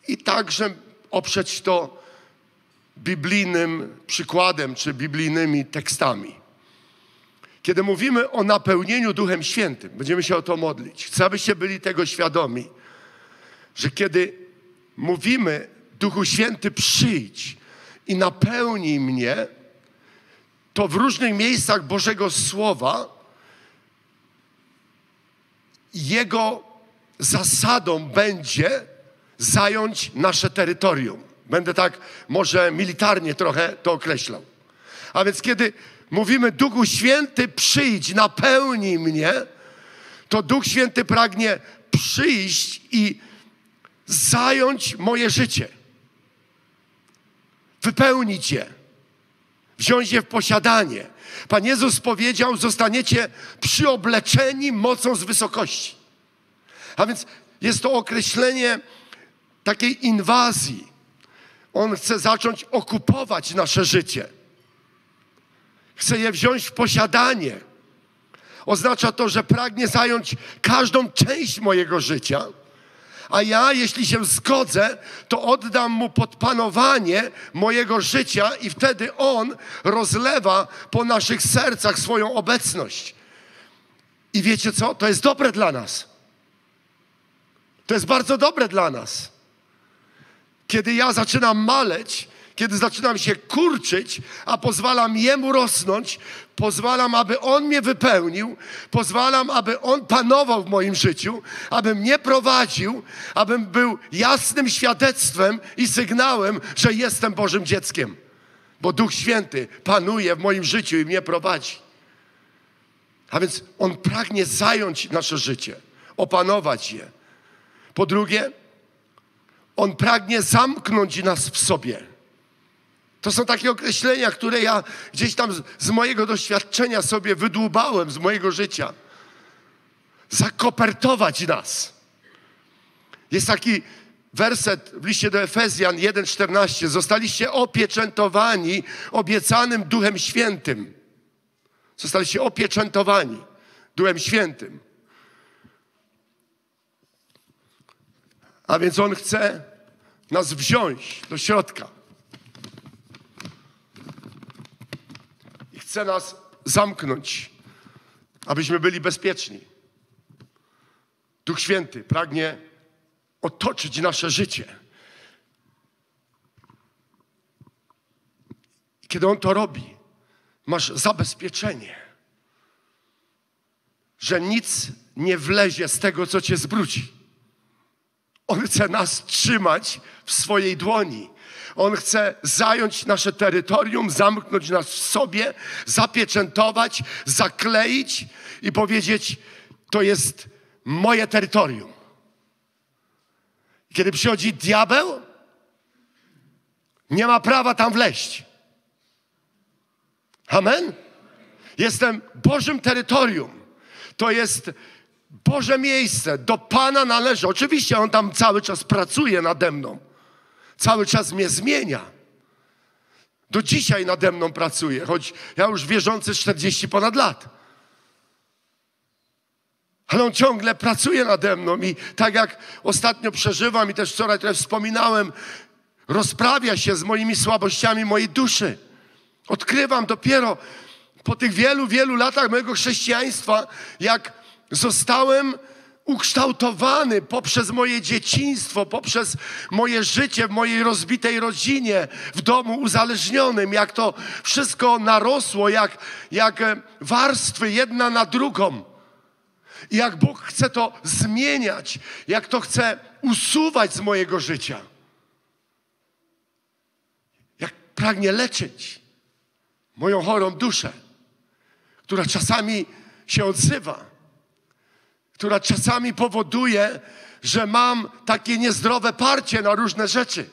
i także oprzeć to biblijnym przykładem czy biblijnymi tekstami. Kiedy mówimy o napełnieniu Duchem Świętym, będziemy się o to modlić. Chcę, abyście byli tego świadomi, że kiedy mówimy Duchu Święty przyjdź i napełnij mnie, to w różnych miejscach Bożego Słowa Jego zasadą będzie zająć nasze terytorium. Będę tak może militarnie trochę to określał. A więc kiedy mówimy Duchu Święty przyjdź, napełnij mnie, to Duch Święty pragnie przyjść i zająć moje życie. Wypełnić je. Wziąć je w posiadanie. Pan Jezus powiedział, zostaniecie przyobleczeni mocą z wysokości. A więc jest to określenie takiej inwazji. On chce zacząć okupować nasze życie. Chce je wziąć w posiadanie. Oznacza to, że pragnie zająć każdą część mojego życia, a ja, jeśli się zgodzę, to oddam Mu podpanowanie mojego życia i wtedy On rozlewa po naszych sercach swoją obecność. I wiecie co? To jest dobre dla nas. To jest bardzo dobre dla nas. Kiedy ja zaczynam maleć, kiedy zaczynam się kurczyć, a pozwalam Jemu rosnąć, pozwalam, aby On mnie wypełnił, pozwalam, aby On panował w moim życiu, aby mnie prowadził, abym był jasnym świadectwem i sygnałem, że jestem Bożym dzieckiem. Bo Duch Święty panuje w moim życiu i mnie prowadzi. A więc On pragnie zająć nasze życie, opanować je. Po drugie, On pragnie zamknąć nas w sobie. To są takie określenia, które ja gdzieś tam z mojego doświadczenia sobie wydłubałem, z mojego życia. Zakopertować nas. Jest taki werset w liście do Efezjan 1:14. Zostaliście opieczętowani obiecanym Duchem Świętym. Zostaliście opieczętowani Duchem Świętym. A więc On chce nas wziąć do środka. I chce nas zamknąć, abyśmy byli bezpieczni. Duch Święty pragnie otoczyć nasze życie. I kiedy On to robi, masz zabezpieczenie, że nic nie wlezie z tego, co cię zbrudzi. On chce nas trzymać w swojej dłoni. On chce zająć nasze terytorium, zamknąć nas w sobie, zapieczętować, zakleić i powiedzieć, to jest moje terytorium. Kiedy przychodzi diabeł, nie ma prawa tam wleźć. Amen? Jestem Bożym terytorium. To jest Boże miejsce. Do Pana należy. Oczywiście On tam cały czas pracuje nade mną. Cały czas mnie zmienia. Do dzisiaj nade mną pracuje. Choć ja już wierzący 40 ponad lat. Ale On ciągle pracuje nade mną i tak jak ostatnio przeżywam i też wczoraj trochę wspominałem, rozprawia się z moimi słabościami mojej duszy. Odkrywam dopiero po tych wielu, wielu latach mojego chrześcijaństwa, jak zostałem ukształtowany poprzez moje dzieciństwo, poprzez moje życie w mojej rozbitej rodzinie, w domu uzależnionym, jak to wszystko narosło, jak warstwy jedna na drugą. I jak Bóg chce to zmieniać, jak to chce usuwać z mojego życia. Jak pragnie leczyć moją chorą duszę, która czasami się odzywa, która czasami powoduje, że mam takie niezdrowe parcie na różne rzeczy.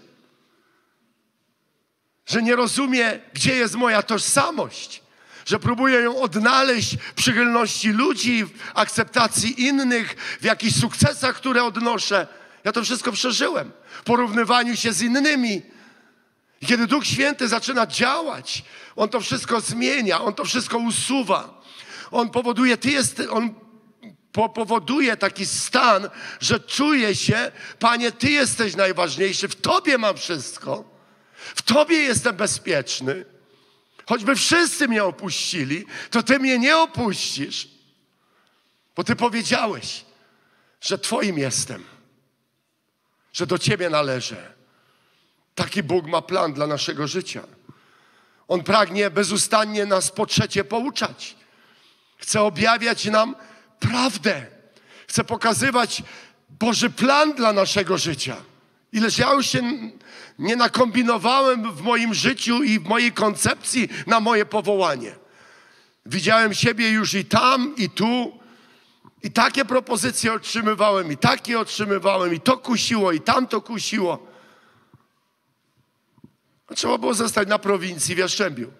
Że nie rozumie, gdzie jest moja tożsamość. Że próbuję ją odnaleźć w przychylności ludzi, w akceptacji innych, w jakichś sukcesach, które odnoszę. Ja to wszystko przeżyłem. W porównywaniu się z innymi. I kiedy Duch Święty zaczyna działać, On to wszystko zmienia, On to wszystko usuwa. On powoduje, On powoduje taki stan, że czuję się, Panie, Ty jesteś najważniejszy, w Tobie mam wszystko, w Tobie jestem bezpieczny. Choćby wszyscy mnie opuścili, to Ty mnie nie opuścisz, bo Ty powiedziałeś, że Twoim jestem, że do Ciebie należę. Taki Bóg ma plan dla naszego życia. On pragnie bezustannie nas po trzecie pouczać. Chce objawiać nam prawdę. Chce pokazywać Boży plan dla naszego życia. Ileż ja już się nie nakombinowałem w moim życiu i w mojej koncepcji na moje powołanie. Widziałem siebie już i tam, i tu. I takie propozycje otrzymywałem, i takie otrzymywałem, i to kusiło, i tamto kusiło. Trzeba było zostać na prowincji w Jastrzębiu.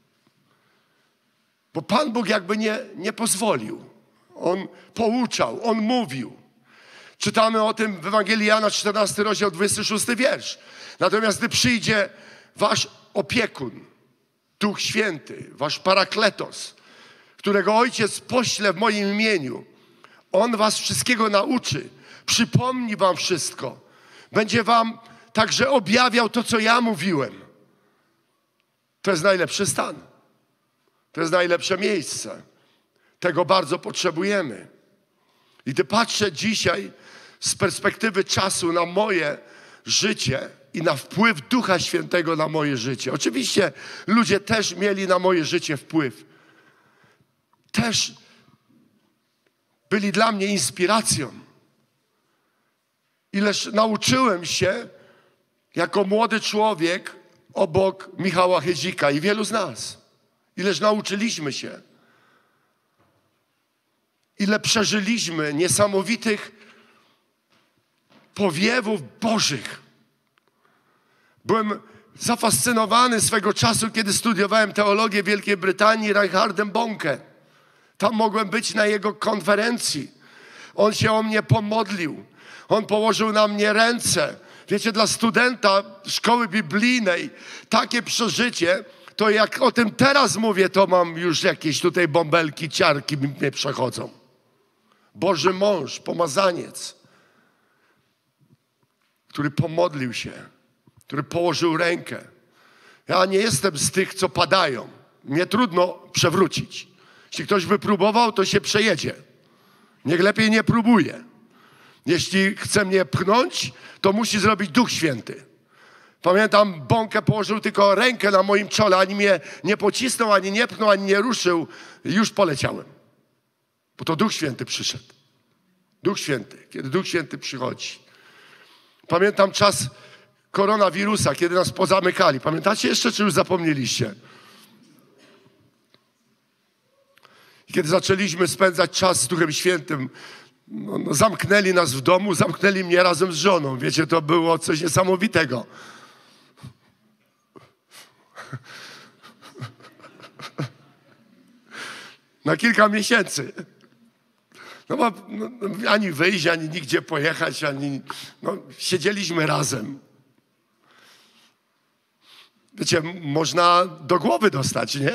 Bo Pan Bóg jakby nie pozwolił. On pouczał, On mówił. Czytamy o tym w Ewangelii Jana, 14 rozdział, 26 wiersz. Natomiast gdy przyjdzie wasz opiekun, Duch Święty, wasz parakletos, którego Ojciec pośle w moim imieniu, On was wszystkiego nauczy, przypomni wam wszystko. Będzie wam także objawiał to, co ja mówiłem. To jest najlepszy stan. To jest najlepsze miejsce. Tego bardzo potrzebujemy. I gdy patrzę dzisiaj z perspektywy czasu na moje życie i na wpływ Ducha Świętego na moje życie. Oczywiście ludzie też mieli na moje życie wpływ. Też byli dla mnie inspiracją. Ileż nauczyłem się jako młody człowiek obok Michała Hydzika i wielu z nas. Ileż nauczyliśmy się. Ile przeżyliśmy niesamowitych powiewów Bożych. Byłem zafascynowany swego czasu, kiedy studiowałem teologię w Wielkiej Brytanii, Reinhardem Bonke. Tam mogłem być na jego konferencji. On się o mnie pomodlił. On położył na mnie ręce. Wiecie, dla studenta szkoły biblijnej takie przeżycie, to jak o tym teraz mówię, to mam już jakieś tutaj bąbelki, ciarki mnie przechodzą. Boży mąż, pomazaniec, który pomodlił się, który położył rękę. Ja nie jestem z tych, co padają. Mnie trudno przewrócić. Jeśli ktoś by próbował, to się przejedzie. Niech lepiej nie próbuje. Jeśli chce mnie pchnąć, to musi zrobić Duch Święty. Pamiętam, Bonke położył tylko rękę na moim czole, ani mnie nie pocisnął, ani nie pchnął, ani nie ruszył. Już poleciałem. Bo to Duch Święty przyszedł. Duch Święty. Kiedy Duch Święty przychodzi. Pamiętam czas koronawirusa, kiedy nas pozamykali. Pamiętacie jeszcze, czy już zapomnieliście? Kiedy zaczęliśmy spędzać czas z Duchem Świętym, zamknęli nas w domu, zamknęli mnie razem z żoną. Wiecie, to było coś niesamowitego. Na kilka miesięcy. No bo ani wyjść, ani nigdzie pojechać, siedzieliśmy razem. Wiecie, można do głowy dostać, nie?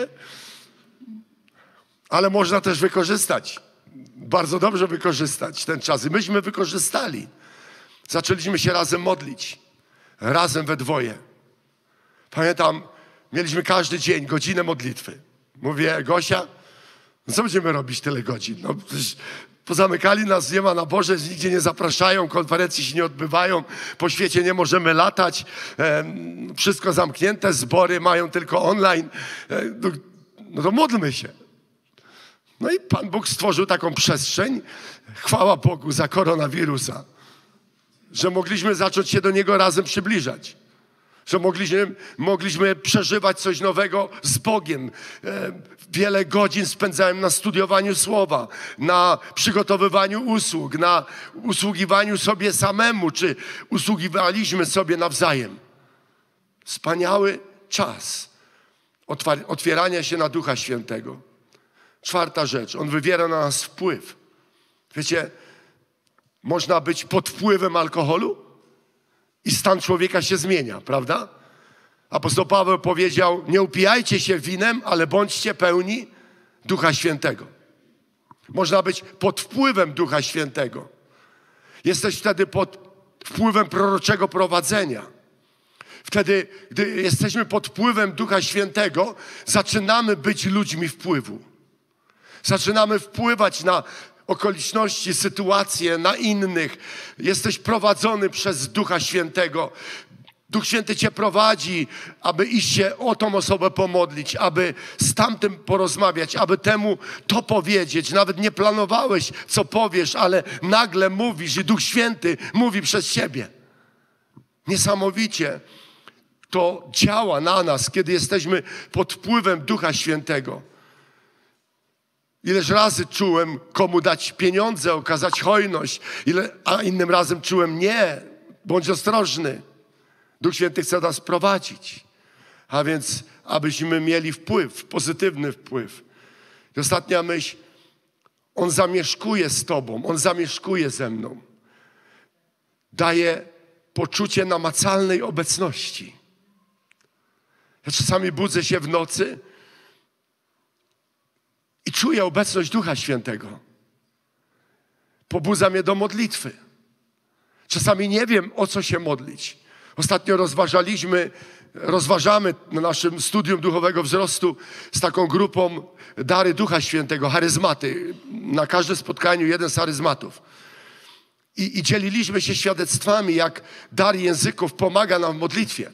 Ale można też wykorzystać. Bardzo dobrze wykorzystać ten czas. I myśmy wykorzystali. Zaczęliśmy się razem modlić. Razem we dwoje. Pamiętam, mieliśmy każdy dzień godzinę modlitwy. Mówię, Gosia, no co będziemy robić tyle godzin? No, pozamykali nas, nie ma nabożeństw, nigdzie nie zapraszają, konferencje się nie odbywają, po świecie nie możemy latać, wszystko zamknięte, zbory mają tylko online. No to módlmy się. No i Pan Bóg stworzył taką przestrzeń, chwała Bogu za koronawirusa, że mogliśmy zacząć się do Niego razem przybliżać. Że mogliśmy przeżywać coś nowego z Bogiem. Wiele godzin spędzałem na studiowaniu Słowa, na przygotowywaniu usług, na usługiwaniu sobie samemu, czy usługiwaliśmy sobie nawzajem. Wspaniały czas otwierania się na Ducha Świętego. Czwarta rzecz, On wywiera na nas wpływ. Wiecie, można być pod wpływem alkoholu i stan człowieka się zmienia, prawda? Apostoł Paweł powiedział, nie upijajcie się winem, ale bądźcie pełni Ducha Świętego. Można być pod wpływem Ducha Świętego. Jesteś wtedy pod wpływem proroczego prowadzenia. Wtedy, gdy jesteśmy pod wpływem Ducha Świętego, zaczynamy być ludźmi wpływu. Zaczynamy wpływać na okoliczności, sytuacje, na innych. Jesteś prowadzony przez Ducha Świętego. Duch Święty cię prowadzi, aby iść się o tą osobę pomodlić, aby z tamtym porozmawiać, aby temu to powiedzieć. Nawet nie planowałeś, co powiesz, ale nagle mówisz i Duch Święty mówi przez ciebie. Niesamowicie to działa na nas, kiedy jesteśmy pod wpływem Ducha Świętego. Ileż razy czułem, komu dać pieniądze, okazać hojność, a innym razem czułem, nie, bądź ostrożny. Duch Święty chce nas prowadzić, a więc abyśmy mieli wpływ, pozytywny wpływ. I ostatnia myśl, On zamieszkuje z tobą, On zamieszkuje ze mną. Daje poczucie namacalnej obecności. Ja czasami budzę się w nocy i czuję obecność Ducha Świętego. Pobudza mnie do modlitwy. Czasami nie wiem, o co się modlić. Ostatnio rozważamy na naszym studium duchowego wzrostu z taką grupą dary Ducha Świętego, charyzmaty. Na każdym spotkaniu jeden z charyzmatów. I dzieliliśmy się świadectwami, jak dar języków pomaga nam w modlitwie.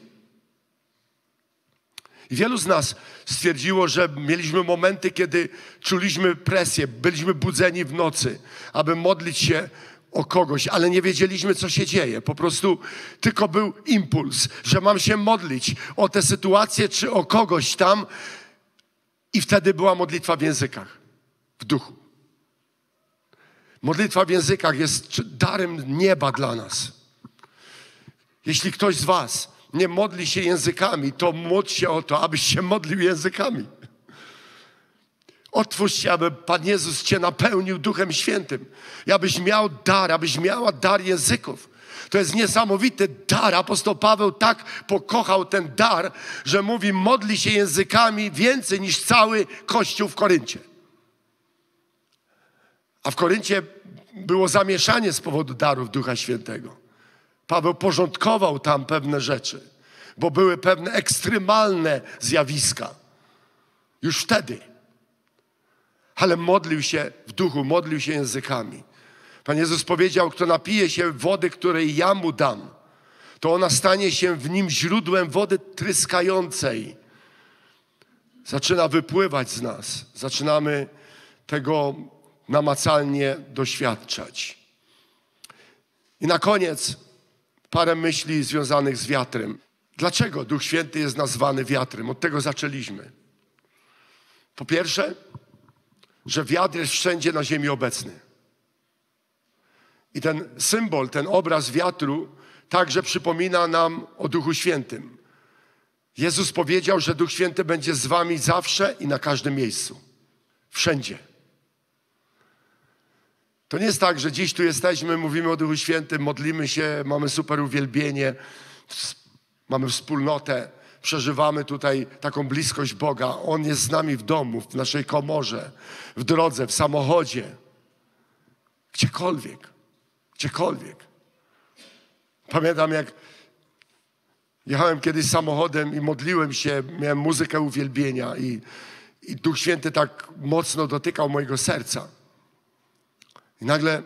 I wielu z nas stwierdziło, że mieliśmy momenty, kiedy czuliśmy presję, byliśmy budzeni w nocy, aby modlić się o kogoś, ale nie wiedzieliśmy, co się dzieje. Po prostu tylko był impuls, że mam się modlić o tę sytuację, czy o kogoś tam. I wtedy była modlitwa w językach, w duchu. Modlitwa w językach jest darem nieba dla nas. Jeśli ktoś z was nie modli się językami, to módl się o to, abyś się modlił językami. Otwórz się, aby Pan Jezus cię napełnił Duchem Świętym. I abyś miał dar, abyś miała dar języków. To jest niesamowity dar. Apostoł Paweł tak pokochał ten dar, że mówi, modli się językami więcej niż cały Kościół w Koryncie. A w Koryncie było zamieszanie z powodu darów Ducha Świętego. Paweł porządkował tam pewne rzeczy, bo były pewne ekstremalne zjawiska. Już wtedy. Ale modlił się w duchu, modlił się językami. Pan Jezus powiedział, kto napije się wody, której ja mu dam, to ona stanie się w nim źródłem wody tryskającej. Zaczyna wypływać z nas. Zaczynamy tego namacalnie doświadczać. I na koniec parę myśli związanych z wiatrem. Dlaczego Duch Święty jest nazwany wiatrem? Od tego zaczęliśmy. Po pierwsze, że wiatr jest wszędzie na ziemi obecny. I ten symbol, ten obraz wiatru także przypomina nam o Duchu Świętym. Jezus powiedział, że Duch Święty będzie z wami zawsze i na każdym miejscu. Wszędzie. To nie jest tak, że dziś tu jesteśmy, mówimy o Duchu Świętym, modlimy się, mamy super uwielbienie, mamy wspólnotę, przeżywamy tutaj taką bliskość Boga. On jest z nami w domu, w naszej komorze, w drodze, w samochodzie. Gdziekolwiek. Gdziekolwiek. Pamiętam, jak jechałem kiedyś samochodem i modliłem się, miałem muzykę uwielbienia i Duch Święty tak mocno dotykał mojego serca. I nagle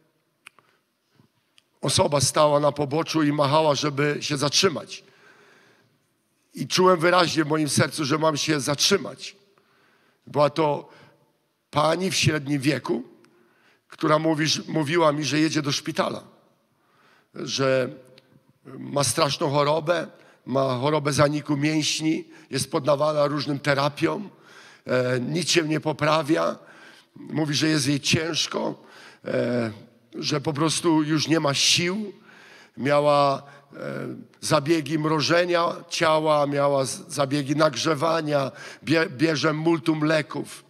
osoba stała na poboczu i machała, żeby się zatrzymać. I czułem wyraźnie w moim sercu, że mam się zatrzymać. Była to pani w średnim wieku, która mówiła mi, że jedzie do szpitala. Że ma straszną chorobę, ma chorobę zaniku mięśni, jest poddawana różnym terapiom, nic się nie poprawia. Mówi, że jest jej ciężko, że po prostu już nie ma sił. Miała zabiegi mrożenia ciała, miała zabiegi nagrzewania, bierze multum leków.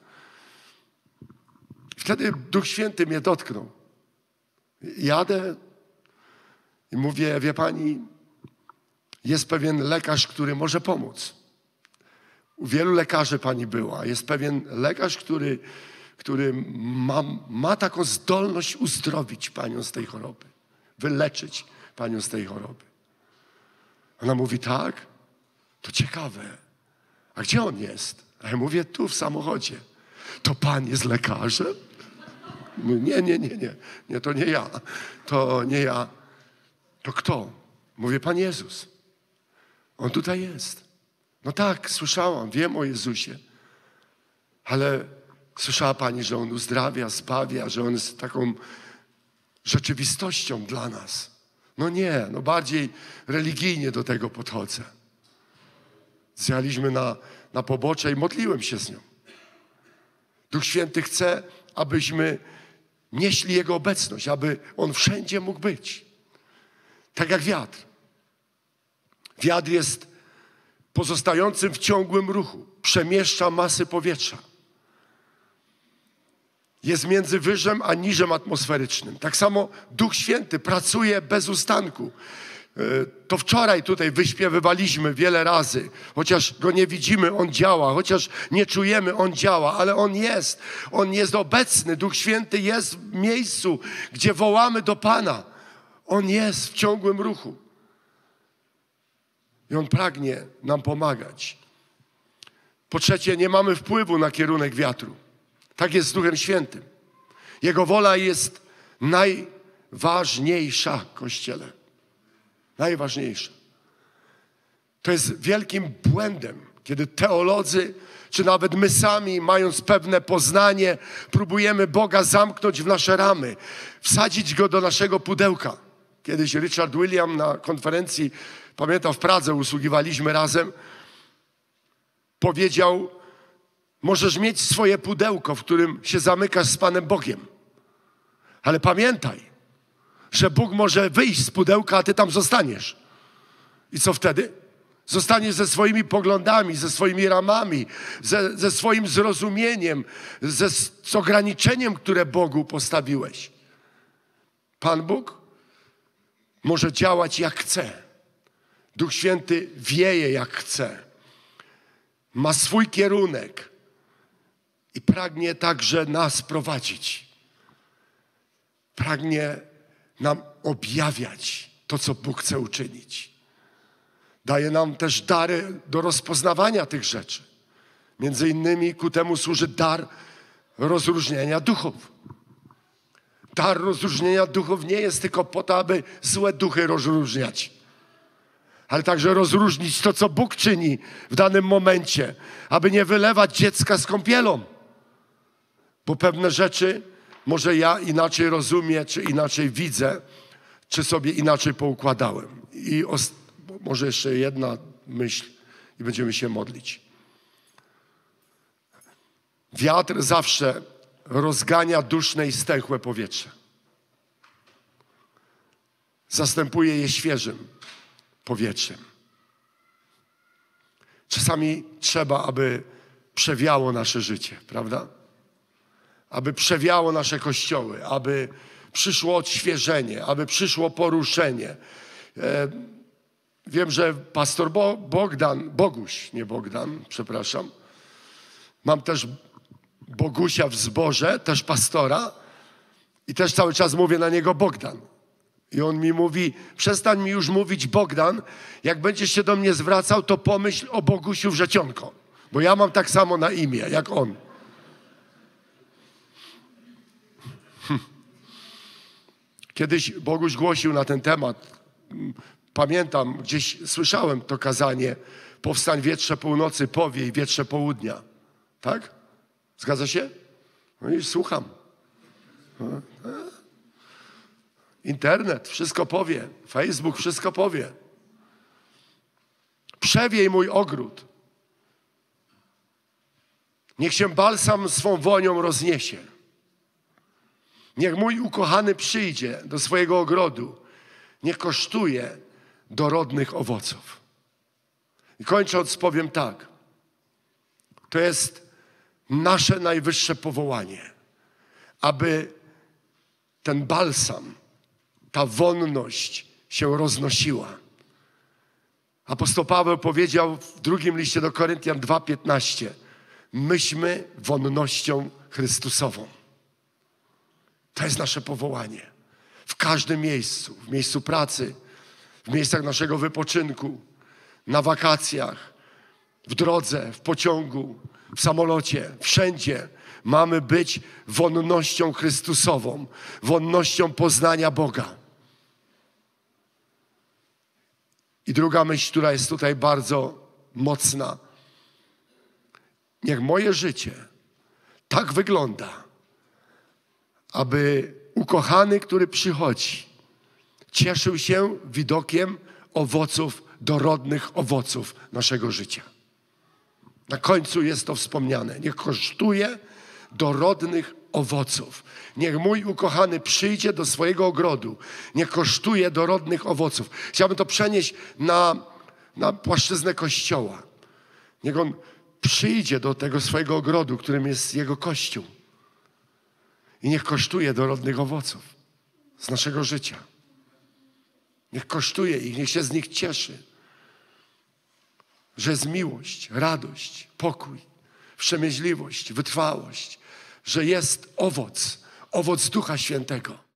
Wtedy Duch Święty mnie dotknął. Jadę i mówię, wie pani, jest pewien lekarz, który może pomóc. U wielu lekarzy pani była. Jest pewien lekarz, który ma taką zdolność uzdrowić panią z tej choroby, wyleczyć panią z tej choroby. Ona mówi, tak, to ciekawe. A gdzie on jest? A ja mówię, tu w samochodzie. To pan jest lekarzem? Mówię, nie, to nie ja. To nie ja. To kto? Mówię, Pan Jezus. On tutaj jest. No tak, słyszałam, wiem o Jezusie. Ale słyszała pani, że On uzdrawia, zbawia, że On jest taką rzeczywistością dla nas. No nie, no bardziej religijnie do tego podchodzę. Zjechaliśmy na pobocze i modliłem się z nią. Duch Święty chce, abyśmy nieśli Jego obecność, aby On wszędzie mógł być. Tak jak wiatr. Wiatr jest pozostającym w ciągłym ruchu. Przemieszcza masy powietrza. Jest między wyżem a niżem atmosferycznym. Tak samo Duch Święty pracuje bez ustanku. To wczoraj tutaj wyśpiewywaliśmy wiele razy. Chociaż Go nie widzimy, On działa. Chociaż nie czujemy, On działa. Ale On jest. On jest obecny. Duch Święty jest w miejscu, gdzie wołamy do Pana. On jest w ciągłym ruchu. I On pragnie nam pomagać. Po trzecie, nie mamy wpływu na kierunek wiatru. Tak jest z Duchem Świętym. Jego wola jest najważniejsza, Kościele. Najważniejsza. To jest wielkim błędem, kiedy teolodzy, czy nawet my sami, mając pewne poznanie, próbujemy Boga zamknąć w nasze ramy, wsadzić Go do naszego pudełka. Kiedyś Richard William na konferencji, pamiętam, w Pradze usługiwaliśmy razem, powiedział, możesz mieć swoje pudełko, w którym się zamykasz z Panem Bogiem. Ale pamiętaj, że Bóg może wyjść z pudełka, a ty tam zostaniesz. I co wtedy? Zostaniesz ze swoimi poglądami, ze swoimi ramami, ze swoim zrozumieniem, z ograniczeniem, które Bogu postawiłeś. Pan Bóg może działać jak chce. Duch Święty wieje jak chce. Ma swój kierunek i pragnie także nas prowadzić. Pragnie nam objawiać to, co Bóg chce uczynić. Daje nam też dary do rozpoznawania tych rzeczy. Między innymi ku temu służy dar rozróżnienia duchów. Dar rozróżnienia duchów nie jest tylko po to, aby złe duchy rozróżniać, ale także rozróżnić to, co Bóg czyni w danym momencie, aby nie wylewać dziecka z kąpielą. Bo pewne rzeczy może ja inaczej rozumiem, czy inaczej widzę, czy sobie inaczej poukładałem. I może jeszcze jedna myśl i będziemy się modlić. Wiatr zawsze rozgania duszne i stęchłe powietrze. Zastępuje je świeżym powietrzem. Czasami trzeba, aby przewiało nasze życie, prawda? Aby przewiało nasze kościoły, aby przyszło odświeżenie, aby przyszło poruszenie. Wiem, że pastor Boguś, mam też Bogusia w zborze, też pastora i też cały czas mówię na niego Bogdan. I on mi mówi, przestań mi już mówić Bogdan, jak będziesz się do mnie zwracał, to pomyśl o Bogusiu Wrzecionko, bo ja mam tak samo na imię, jak on. Kiedyś Boguś głosił na ten temat, pamiętam, gdzieś słyszałem to kazanie, powstań wietrze północy, powiej wietrze południa. Tak? Zgadza się? No i słucham. Internet wszystko powie, Facebook wszystko powie. Przewiej mój ogród. Niech się balsam swą wonią rozniesie. Niech mój ukochany przyjdzie do swojego ogrodu. Niech kosztuje dorodnych owoców. I kończąc powiem tak. To jest nasze najwyższe powołanie, aby ten balsam, ta wonność się roznosiła. Apostoł Paweł powiedział w drugim liście do Koryntian 2:15: myśmy wonnością Chrystusową. To jest nasze powołanie. W każdym miejscu, w miejscu pracy, w miejscach naszego wypoczynku, na wakacjach, w drodze, w pociągu, w samolocie, wszędzie mamy być wonnością Chrystusową, wonnością poznania Boga. I druga myśl, która jest tutaj bardzo mocna. Niech moje życie tak wygląda, aby ukochany, który przychodzi, cieszył się widokiem owoców, dorodnych owoców naszego życia. Na końcu jest to wspomniane. Niech kosztuje dorodnych owoców. Niech mój ukochany przyjdzie do swojego ogrodu. Niech kosztuje dorodnych owoców. Chciałbym to przenieść na płaszczyznę Kościoła. Niech on przyjdzie do tego swojego ogrodu, którym jest jego Kościół. I niech kosztuje dorodnych owoców z naszego życia. Niech kosztuje ich, niech się z nich cieszy. Że jest miłość, radość, pokój, wstrzemięźliwość, wytrwałość. Że jest owoc Ducha Świętego.